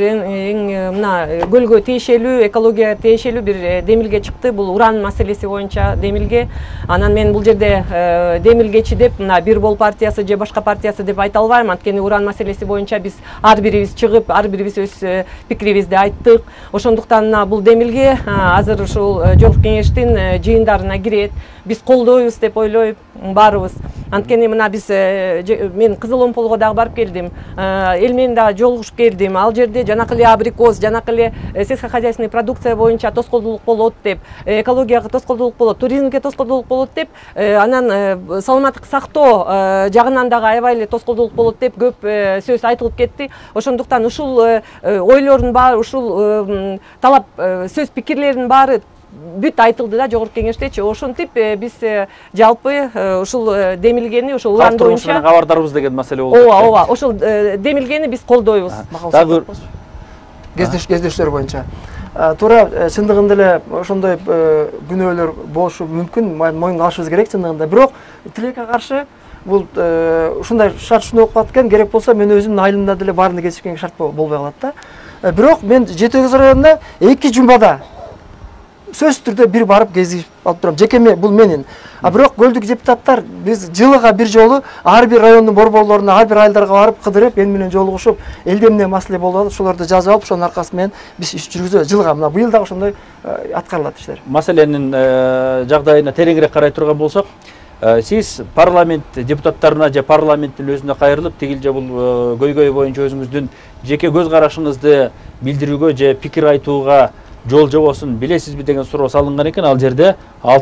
мына көлгө тиешелүү, экологияга тиешелүү бир демилге чыкты. Бул уран маселеси боюнча демилге. Анан мен бул жерде демилгечи деп мына Бир Бол партиясы же башка партиясы деп айта албайм. Анткени уран маселеси боюнча биз ар бирибиз чыгып, ар бирибиз өз пикирибизди айттык. Ошондуктан бул демилге азыр ушул жогорку кеңештин жыйындарына кирет. Биз колдойбуз деп ойлойм баарыбыз. Анткени мына биз мен Кызыл Омполго дагы барып келдим. Эл менен дагы жолугушуп келдим. Ал жерде жанакы эле абрикос, жанакы эле сельскохозяйственный продукция боюнча тоскоолдуулук болот деп, экологияга тоскоолдуулук болот, туризмге тоскоолдуулук болот деп, анан саламаттык сактоо жагынан дагы аябай эле тоскоолдуулук болот деп көп сөз айтылып кетти. Ошондуктан ушул ойлордун баары, ушул талап, сөз пикирлердин баары бүт айтылды да жогорку кеңештечи. Ошентип биз жалпы ушул демилгени, ушул улан боюнча кабардарбыз деген маселе болду. Ооба, ошол демилгени биз колдойбуз. Дагы кездештер боюнча. Туура чындыгында эле ошондой күнөөлөр болушу мүмкүн, моюнга алышыбыз керек чындыгында. Бирок тилекке каршы бул ушундай шарт ушундай болуп калат экен, керек болсо мен өзүмдүн айылымда деле баарын кечирген шарт болбой калат да. Бирок мен Жети Өгүз районуна 2 жумбада сөзсүз түрдө бир барып кезип алып турам. Жекеме бул менин. Бирок көлдүк депутаттар биз жылыга бир жолу ар бир райондун борборлоруна, ар бир айылдарга барып кыдырып, эл менен жолугушуп, элде эмне маселе болуп атат, ошолорду жазып алып, ошонун аркасы менен биз иш жүргүзөбүз. Жылга мына быйыл дагы ошондой аткарылат иштер. Маселенин жагдайына тереңирээк карай турган болсок, сиз парламент депутаттарына же парламенттин өзүнө кайрылып, тигил же бул көйгөй боюнча өзүңүздүн жеке көз карашыңызды билдирүүгө же пикир айтууга жол жобосун билесизби деген суроо салынган экен. Ал жерде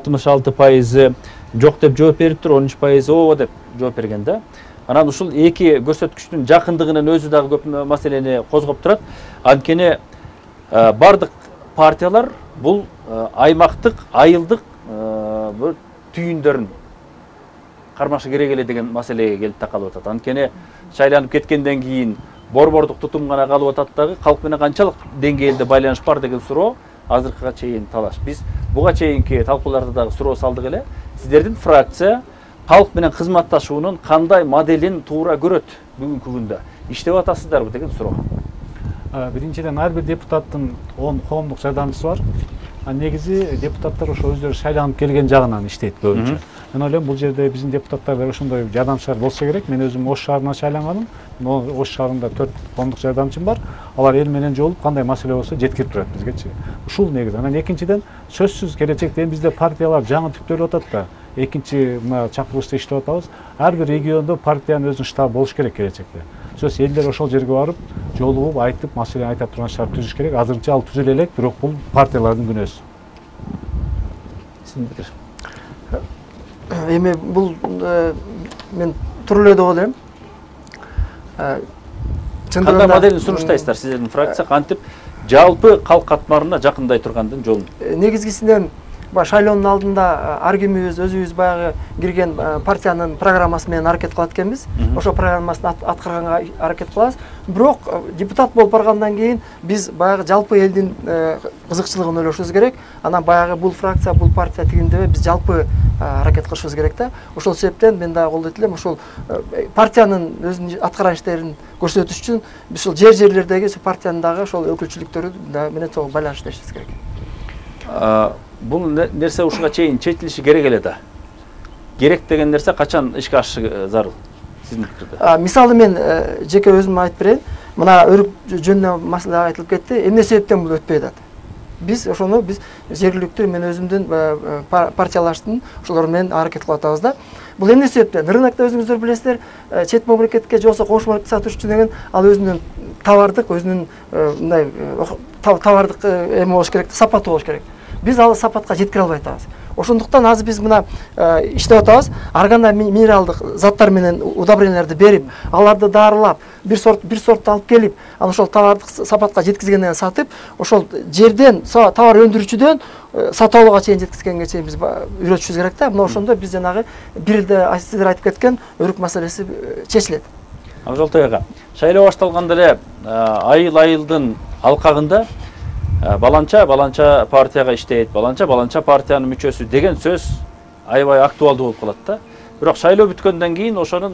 66% жок деп жооп бериптир, 13% ооба деп жооп берген да. Анан ушул эки көрсөткүчтүн жакындыгынын өзү дагы көп маселени козгоп турат. Анткени бардык партиялар бул аймактык, айылдык бир түйүндөрүн кармашы керек эле деген маселеге келип такалып атат. Анткени шайланып кеткенден кийин борбордук тутум гана калып атат дагы, калк менен канчалык деңгээлде байланыш бар деген суроо азыркыга чейин талаш. Биз буга чейинки талкууларда дагы суроо салдык эле. Сиздердин фракция калк менен кызматташуунун кандай моделин туура көрөт бүгүнкү күндө? Иштеп атасыздарбы деген суроо. Биринчиден ар бир депутаттын 10 коомдук жардамчысы бар. Негизи депутаттар ошо өздөрү шайланып келген жагынан иштейт көбүнчө. Мен ойлойм бул жерде биздин депутаттар да ошондой жардамчылар болсо керек. Мен өзүм Ош шаарынан шайланганым. Ош шаарында 4 коомдук жардамчым бар. Алар эл менен жолугуп кандай маселе болсо жеткирип турат бизгечи. Ушул негизи. Анан экинчиден сөзсүз келечекте бизде партиялар жаңы түптөлүп атат да. Экинчи мына чакырылышта иштеп атабыз. Ар бир региондо партиянын өзүнүн штабы болуш керек келечекте. Сөз элдер ошол жерге барып, жолугуп, айтып, маселени айта турган шарт түзүш керек. Азырынча ал түзүлө элек, бирок бул партиялардын күнөөсү. Сиздер эми бул мен туура эле деп ойлойм. Кандай моделин сунуштайсыздар сиздердин фракция кантип жалпы калк катмарына жакындай тургандын жолун? Негизгисинен шайлоонун алдында ар кимибиз өзүбүз баягы кирген партиянын программасы менен аракет кылат экенбиз. Ошо программасын аткарганга аракет кылабыз. Бирок депутат болуп баргандан кийин биз баягы жалпы элдин кызыкчылыгын ойлошубуз керек. Анан баягы бул фракция, бул партия тигиндебе биз жалпы аракет кылышыбыз керек да. Ошол себептен мен дагы колдойт элем. Ошол партиянын өзүнүн аткарган иштерин көрсөтүш үчүн биз ошол жерлердеги партиянын дагы ошол өкүлчүлүктөрү менен байланышта иштешибиз керек. Бул нерсе ушуга чейин чечилиши керек эле да. Керек деген нерсе качан ишке ашышы зарыл сиздин пикирде? Мисалы мен жеке өзүм айтып берейин. Мына өрүк жөнүндө маселе айтылып кетти. Эмне себептен бул өтпөй атат? Биз ошону жергиликтүү мен өзүмдүн партиялаштын ошолор менен аракет кылып атабыз да. Бул эмне себептен? Рынокто өзүңүздөр билесиздер, чет мамлекетке же болбосо кош мамлекетке сатыш үчүн деген ал өзүнүн товардык, өзүнүн мындай товардык эме болуш керек, сапаты болуш керек. Биз ал сапатка жеткире албай атабыз. Ошондуктан азыр биз мына иштеп атабыз. Ар кандай минералдык заттар менен удобренияларды берип, аларды дарылап, бир сортты алып келип, анан ошол товардык сапатка жеткизгенден сатып, ошол жерден товар өндүрүүчүдөн сатып алууга чейин жеткизгенге чейин биз үйрөтүшүбүз керек да. Мына ошондо биз жанагы бир элде сиздер айтып кеткен өрүк маселеси чечилет. Акжолтой ага, шайлоо башталганда эле айылдын алкагында баланча партияга иштейт, баланча партиянын мүчөсү деген сөз аябай актуалдуу болуп калат да. Бирок шайлоо бүткөндөн кийин ошонун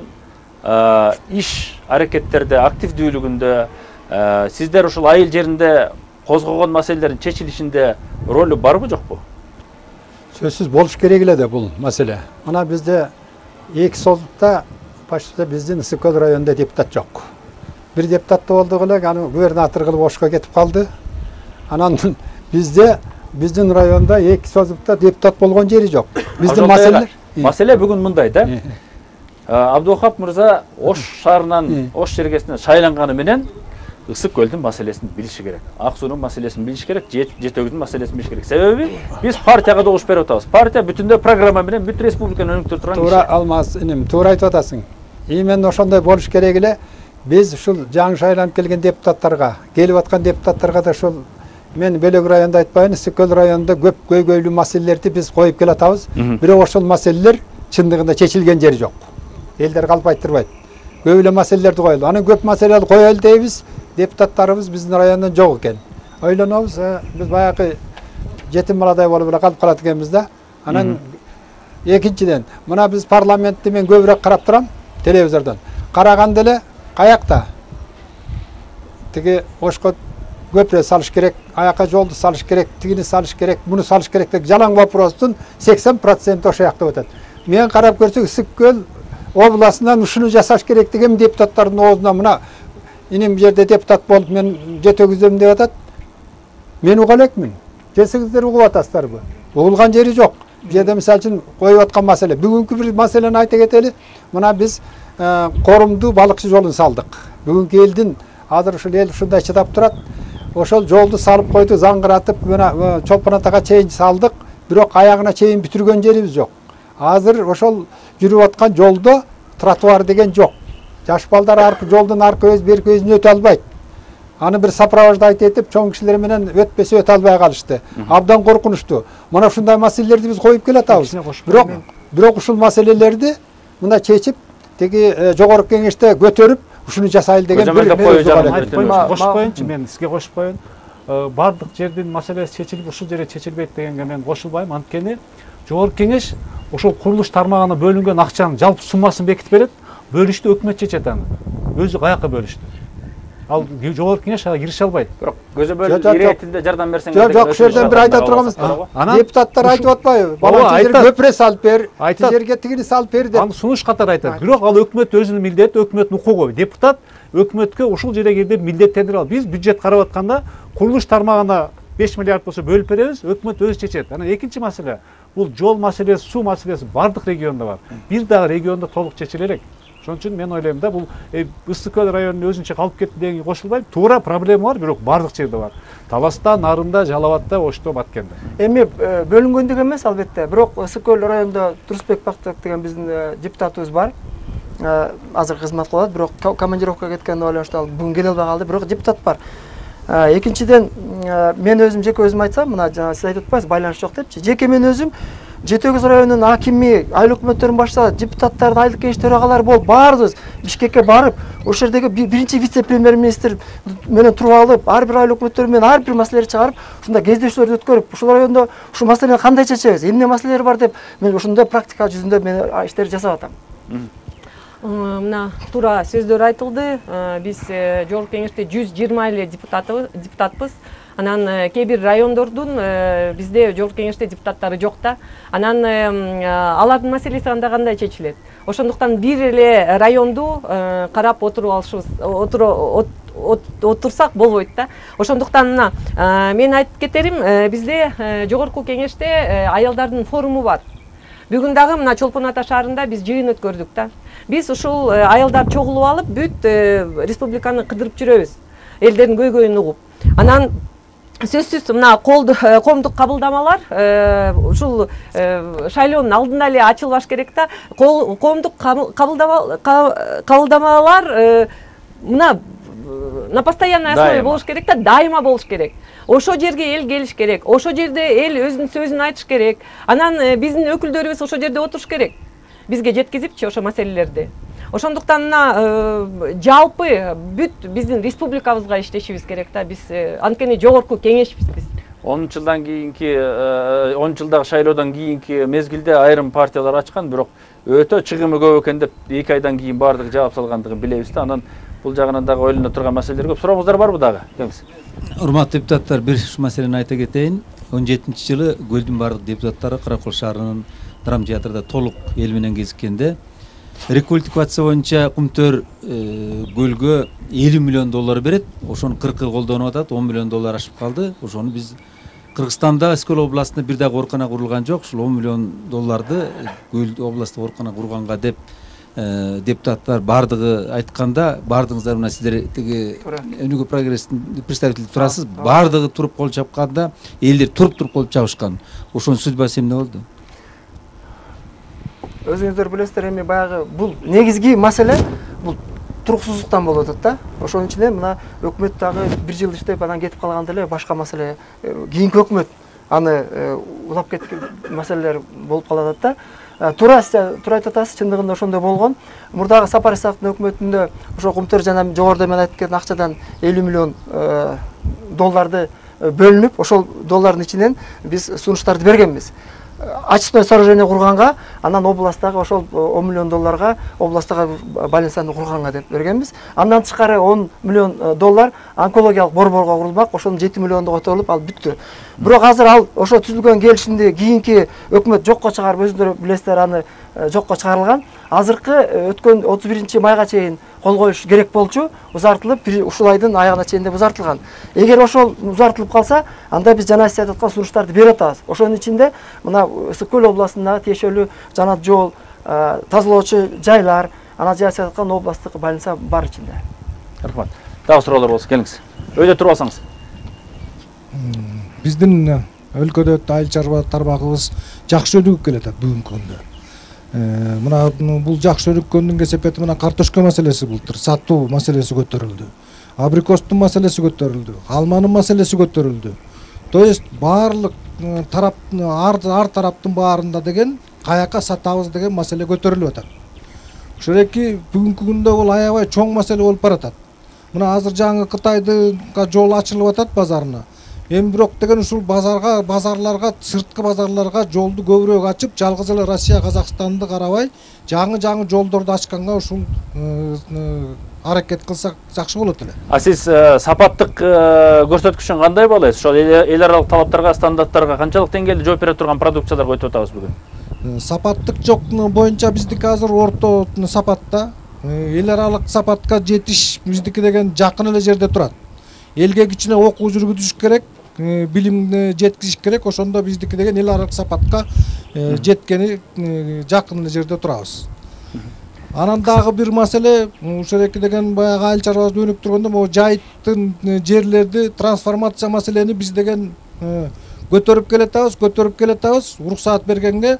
иш аракеттерде, активдүүлүгүндө сиздер ушул айыл жеринде козгогон маселелердин чечилишинде ролу барбы жокпу? Сөзсүз болуш керек эле да бул маселе. Ана бизде эки созукта почти биздин Ысык-Көл районунда депутат жок. Бир депутат болдук эле, аны губернатор кылып Ошко кетип калды. Анан биздин районда эки созукта депутат болгон жери жок. Биздин маселе бүгүн мындай да. Абдуахап мырза Ош шаарынан, Ош жергесинен шайланганы менен Ысык көлдүн маселесин билиши керек. Ак суунун маселесин билиши керек, Жетөгүдүн маселесин билиши керек. Себеби биз партияга добуш берип атабыз. Партия бүтүндөй программа менен бүт республиканы өнүктүрүп турган Туура алмаз иним, туура айтып атасың. Именно ошондой болуш керек эле. Биз ушул жаңы шайланып келген депутаттарга, келип аткан депутаттарга да ушул мен Бөлөк районунда айтпайын, Ысык көл районунда көп көйгөйлүү маселелерди биз коюп келатабыз. Бирок ошол маселелер чындыгында чечилген жери жок. Элдер калп айтырбайт. Көп эле маселелерди коелу. Анан көп маселелерди коелу дейбиз. Депутаттарыбыз биздин райондон жок экен. Ойлонобуз, биз баягы жетим баладай болуп эле калып калат экенбиз да. Анан экинчиден, мына биз парламентти мен көбүрөөк карап турам телевизордон. Караганда эле каякта тиги Ошко көпүрө салыш керек, аяка жолду салыш керек, тигини салыш керек, муну салыш керек деп жалаң вопростун 80% ошо жакта өтөт. Мен карап көрсөк Ысык көл областынан ушуну жасаш керек деген депутаттардын оозунан мына иним жерде депутат болуп мен жетөгүзөм деп атат. Мен уга элекмин. Жесиңиздер угуп атасыздарбы? Угулган жери жок. Бул жерде мисалы үчүн коюп аткан маселе. Бүгүнкү бир маселени айта кетели. Мына биз корумдуу балыкчы жолун салдык. Бүгүнкү элдин азыр ушул эл ушундай чыдап турат. Ошол жолду салып койду, заңгыратып, мына Чолпон атага чейин салдык. Бирок аягына чейин бүтүргөн жерибиз жок. Азыр ошол жүрүп аткан жолдо тротуар деген жок. Жаш балдар аркы жолдун аркы өз берки өзүнө өтө албайт. Аны бир сопровождать этип, чоң кишилер менен өтпөсө өтө албай калышты. Абдан коркунучтуу. Мына ушундай маселелерди биз коюп келатабыз. Бирок ушул маселелерди мында чечип, тиги жогорку кеңеште көтөрүп, ушуну жасайлы деген бир кошуп коеюнчу, мен сизге кошуп коеюн. Бардык жердин маселеси чечилип, ушул жерде чечилбейт дегенге мен кошулбайм. Анткени жогорку кеңеш ошол курулуш тармагына бөлүнгөн акчанын жалпы суммасын бекитип берет. Бөлүштү өкмөт чечет аны. Өзү каяка бөлүштү. Ал жогорку кеңеш ага кирише албайт. Бирок көзөбөл иретинде жардам берсеңиз. Жок, ушул жерден бир айта турганбыз. Депутаттар айтып атпайбы? Баланчы жер көпүрө салып бер, жерге тигини салып бер деп. Аны сунуш катары айтат. Бирок ал өкмөт өзүнүн милдети, өкмөттүн укугу. Депутат өкмөткө ушул жерге кирди милдеттендирип алат. Биз бюджет карап атканда курулуш тармагына 5 миллиард болсо бөлүп беребиз, өкмөт өзү чечет. Анан экинчи маселе, бул жол маселеси, суу маселеси бардык региондо бар. Бир дагы региондо толук чечиле элек. Ошон үчүн мен ойлойм да, бул Ысык көл районунун өзүнчө калып кетти дегенге кошулбайм. Туура проблема бар, бирок бардык жерде бар. Таласта, Нарында, Жалал Абадта, Ошто, Баткенде. Эми бөлүнгөндүк эмес албетте, бирок Ысык көл районунда Турсбек Бактык деген биздин депутатыбыз бар. Азыр кызмат кылат, бирок командировкага кеткенде байланыштуу ал бүгүн келе албай калды, бирок депутат бар. Экинчиден, мен өзүм жеке өзүм айтсам, мына жана сиз айтып атпайсыз, байланыш жок депчи. Жеке мен өзүм Жетөгүз районунун акими, айыл өкмөттөрүн баштап, депутаттардын айылдык кеңеш төрагалары болуп, баарыбыз Бишкекке барып, ошол жердеги биринчи вице-премьер-министр менен туруп алып, ар бир айыл өкмөттөрү менен ар бир маселелерди чыгарып, ушундай кездешүүлөрдү өткөрүп, ушул райондо ушул маселени кандай чечебиз, эмне маселелер бар деп, мен ошондой практика жүзүндө мен иштерди жасап атам. Мына туура сөздөр айтылды. Биз жогорку кеңеште 120 эле депутатпыз. Анан кээ бир райондордун бизде жогорку кеңеште депутаттары жок да. Анан алардын маселеси анда кандай чечилет? Ошондуктан бир эле районду карап отуруп алышыбыз, отурсак болбойт да. Ошондуктан мына мен айтып кетерим, бизде жогорку кеңеште аялдардын форуму бар. Бүгүн дагы мына Чолпон Ата шаарында биз жыйын өткөрдүк да. Биз ушул аялдар чогулуп алып, бүт республиканы кыдырып жүрөбүз. Элдердин көйгөйүн угуп. Анан сөзсүз мына коомдук кабылдамалар ушул шайлоонун алдында эле ачылбаш керек да. Коомдук кабылдамалар мына на постоянной основе болуш керек да, дайыма болуш керек. Ошо жерге эл келиш керек. Ошо жерде эл өзүнүн сөзүн айтыш керек. Анан биздин өкүлдөрүбүз ошо жерде отуруш керек. Бизге жеткизипчи ошо маселелерди. Ошондуктан мына жалпы бүт биздин республикабызга иштешибиз керек да. Биз анткени жогорку кеңешпиз биз. 10 жылдан кийинки 10 жылдагы шайлоодон кийинки мезгилде айрым партиялар ачкан, бирок өтө чыгымы көп экен деп 2 айдан кийин баардыгы жаап салгандыгын билебиз да. Анан бул жагынан дагы ойлоно турган маселелер көп. Сурооңуздар барбы дагы? Келиңиз. Урматтуу депутаттар, бир маселени айта кетейин. 17-жылы көлдүн бардык депутаттары Каракөл шаарынын драм театрда толук эл менен кезиккенде рекультивация боюнча Кумтөр көлгө 50 миллион доллар берет. Ошону 40 колдонуп атат, 10 миллион доллар ашып калды. Ошону биз Кыргызстанда Ысык областында бир дагы оорукана курулган жок. Ушул 10 миллион долларды көл областтык оорукана курганга деп депутаттар бардыгы айтканда, бардыгыңыздар мына сиздер тиги өнүгүү прогресстин представители турасыз, бардыгы туруп кол чапканда элдер туруп кол чабышкан. Ошонун судьбасы эмне болду? Өзүңүздөр билесиздер, эми баягы бул негизги маселе бул туруксуздуктан болуп атат да. Ошонун үчүн мына өкмөт дагы 1 жыл иштеп анан кетип калганда эле башка маселе, кийинки өкмөт аны улап кеткен маселелер болуп калат да. Туура айтып атасыз, чындыгында ошондой болгон. Мурдагы Сапар Исаковдун өкмөтүндө ошо Кумтөр жана жогоруда мен айтып кеткен акчадан 50 миллион долларды бөлүнүп, ошол доллардын ичинен биз сунуштарды бергенбиз. Очистное сооружение курганга, анан областтагы ошол 10 миллион долларга областтагы больницаны курганга деп бергенбиз. Андан тышкары 10 миллион доллар онкологиялык борборго курулмак, ошонун 7 миллионду которулуп ал бүттү. Бирок азыр ал ошо түзүлгөн келишимди кийинки өкмөт жокко чыгарып, өзүңөр билесиздер, аны жокко чыгарылган. Азыркы өткөн 31 майга чейин кол коюш керек болчу, узартылып, ушул айдын аягына чейин деп узартылган. Эгер ошол узартылып калса, анда биз жана сиз айткан сунуштарды берип атабыз. Ошонун ичинде мына Ысык Көл областында тиешелүү жана жол, тазалоочу жайлар, ана жай сиз айткан областтык больница бар ичинде. Рахмат. Дагы суроолор болсо келиңиз. Өйдө туруп алсаңыз. Биздин өлкөдө айыл чарба тармагыбыз жакшы өнүгүп келатат бүгүнкү күндө. Мына бул жакшы өнүккөндүн кесепети мына картошка маселеси былтыр, сатуу маселеси көтөрүлдү. Абрикостун маселеси көтөрүлдү, алманын маселеси көтөрүлдү. То есть баардык тарап, ар тараптын баарында деген каяка сатабыз деген маселе көтөрүлүп атат. Ошол эки бүгүнкү күндө бул аябай чоң маселе болуп баратат. Мына азыр жаңы Кытайдыга жол ачылып атат базарына. Эми бирок деген ушул базарларга, сырткы базарларга жолду көбүрөөк ачып, жалгыз эле Россия, Казакстанды карабай, жаңы жолдорду ачканга ушул аракет кылсак жакшы болот эле. А сиз сапаттык көрсөткүчүн кандай баалайсыз? Ошол эл аралык талаптарга, стандарттарга канчалык деңгээлде жооп бере турган продукцияларга өтүп атабыз бүгүн? Сапаттык жок боюнча биздики азыр орто сапатта. Эл аралык сапатка жетиш биздики деген жакын эле жерде турат. Элге кичине окуу жүргүзүш керек, билимди жеткизиш керек, ошондо биздики деген эл аралык сапатка жеткени жакын эле жерде турабыз. Анан дагы бир маселе, ушул эки деген баягы айыл чарбасы өнүктүргөндө могу жайыттын жерлерди трансформация маселени биз деген көтөрүп келатабыз, уруксаат бергенге,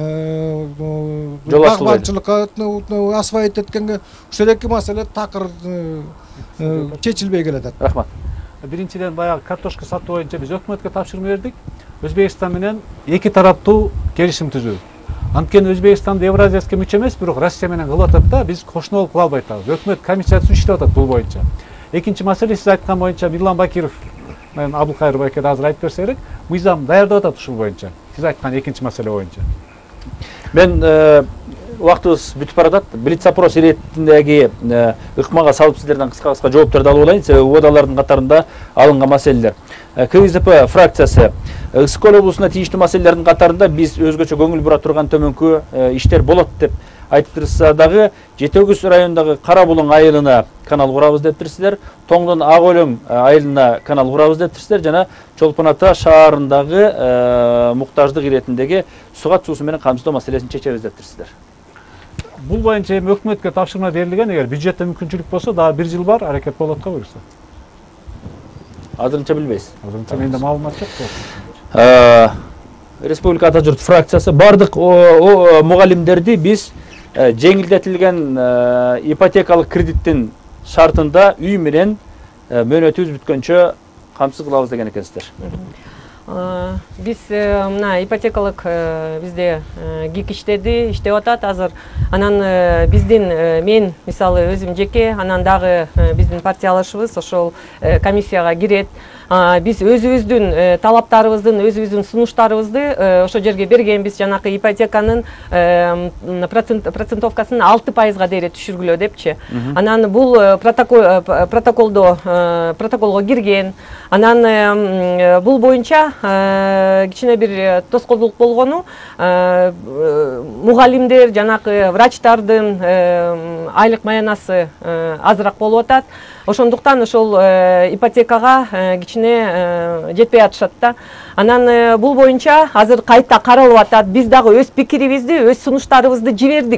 багбанчылыкка асфальт эткенге ушул эки маселе такыр чечилбей келатат. Рахмат. Биринчиден баягы картошка сатуу боюнча биз өкмөткө тапшырма бердик. Өзбекстан менен эки тараптуу келишим түзүү. Анткени Өзбекстан Евразияска мүчө эмес, бирок Россия менен кылып атат да, биз кошуна болуп кыла албай атабыз. Өкмөт комиссиясы иштеп атат бул боюнча. Экинчи маселе, сиз айткан боюнча Мирлан Бакиров менен Абылкайыр байке да азыр айтып берсе керек, мыйзам даярдап атат ушул боюнча. Сиз айткан экинчи маселе боюнча. Мен убактыбыз бүтүп баратат. Блиц опрос иретиндеги ыкмага салып сиздерден кыска жооптарды алып алайын, себеби убадалардын катарында алынган маселелер. КСДП фракциясы Ысык Көл облусуна тийиштүү маселелердин катарында биз өзгөчө көңүл бура турган төмөнкү иштер болот деп айтып турса дагы, Жети Өгүз районундагы Кара Булуң айылына канал курабыз деп турсуздар, Тоңдун Ак Өлөң айылына канал курабыз деп турсуздар, жана Чолпон Ата шаарындагы муктаждык иретиндеги сугат суусу менен камсыздоо маселесин чечебиз деп турсуздар. Бул боюнча эми өкмөткө тапшырма берилген, эгер бюджетте мүмкүнчүлүк болсо, дагы 1 жыл бар, аракет болот го буюрса. Азырынча билбейсиз. Азырынча менде маалымат жок. Республика Ата журт фракциясы бардык мугалимдерди биз жеңилдетилген ипотекалык кредиттин шартында үй менен мөөнөтүбүз бүткөнчө камсыз кылабыз деген экенсиздер. Биз мына ипотекалык бизде ГИК иштеп атат азыр. Анан биздин мен мисалы өзүм жеке, анан дагы биздин партиялашыбыз ошол комиссияга кирет. Биз өзүбүздүн талаптарыбыздын, өзүбүздүн сунуштарыбызды ошол жерге бергенбиз, жанакы ипотеканын процентовкасын 6%га дейре түшүргүлө депчи. Анан бул протоколго кирген. Анан бул боюнча кичине бир тоскоолдук болгону, мугалимдер, жанакы врачтардын айлык маянасы азыраак болуп атат. Ошондуктан ошол ипотекага кичине жетпей атышат да. Анан бул боюнча азыр кайта каралып атат. Биз дагы өз пикирибизди, өз сунуштарыбызды жибердик.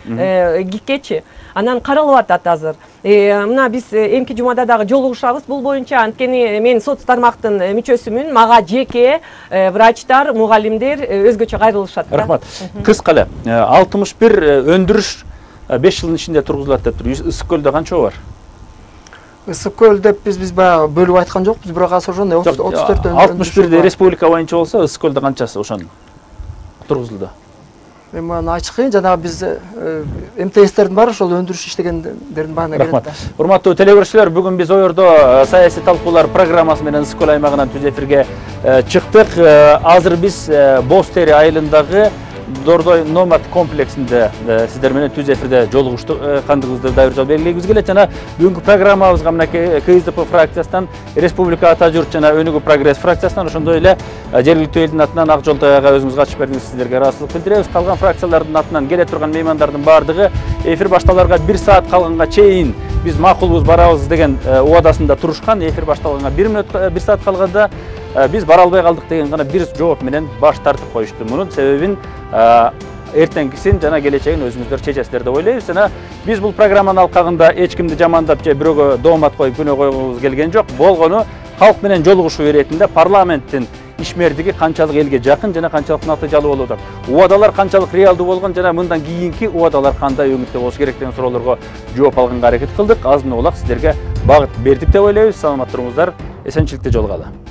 гикечи анан каралып атат азыр. Мына биз эмки жумада дагы жолугушабыз бул боюнча, анткени мен соц тармактын мүчөсүмүн, мага жеке врачтар, мугалимдер өзгөчө кайрылышат. Рахмат. Кыска эле 61 өндүрүш 5 жылдын ичинде тургузулат деп тур. Ысык көлдө канча бар? Ысык көл деп биз баягы бөлүп айткан жокпуз, бирок азыр ошондой 34 61 республика боюнча болсо, ысык көлдө канчасы ошонун тургузулду? Эми аны айтыш кыйын, жанагы биз МТСтердин баары ошол өндүрүш иштегендердин баарына келет. Рахмат. Урматтуу телегөрүүчүлөр, бүгүн биз Ойордо саясий талкуулар программасы менен ысык көл аймагынан түз эфирге чыктык. Азыр биз Боз Тери айылындагы Дордой Номад комплексинде сиздер менен түз эфирде жолугушкандыгыбызды дайыр жол белгилейбиз келет. Жана бүгүнкү программабызга мына КСДП фракциясынан, Республика Ата журт жана Өнүгүү прогресс фракциясынан, ошондой эле жергиликтүү элдин атынан Ак Жолтой айга өзүңүз катышып бердиңиз, сиздерге ыраазычылык билдиребиз. Калган фракциялардын атынан келе турган меймандардын баардыгы эфир башталарга 1 саат калганга чейин биз макулбуз барабыз деген убадасында турушкан. Эфир башталганга 1 саат калганда биз бара албай калдык деген гана бир жооп менен баш тартып коюшту. Мунун себебин эртеңкисин жана келечегин өзүңүздөр чечесиздер деп ойлойбуз. Жана биз бул программанын алкагында эч кимди жамандап же бирөөгө доомат коюп күнөө койгубуз келген жок. Болгону калк менен жолугушуу иретинде парламенттин ишмердиги канчалык элге жакын жана канчалык натыйжалуу болуп атат, убадалар канчалык реалдуу болгон жана мындан кийинки убадалар кандай өңүттө болуш керек деген суроолорго жооп алганга аракет кылдык. Азын улак сиздерге багыт бердик деп ойлойбуз. Саламат туруңуздар, эсенчиликте жолугалы.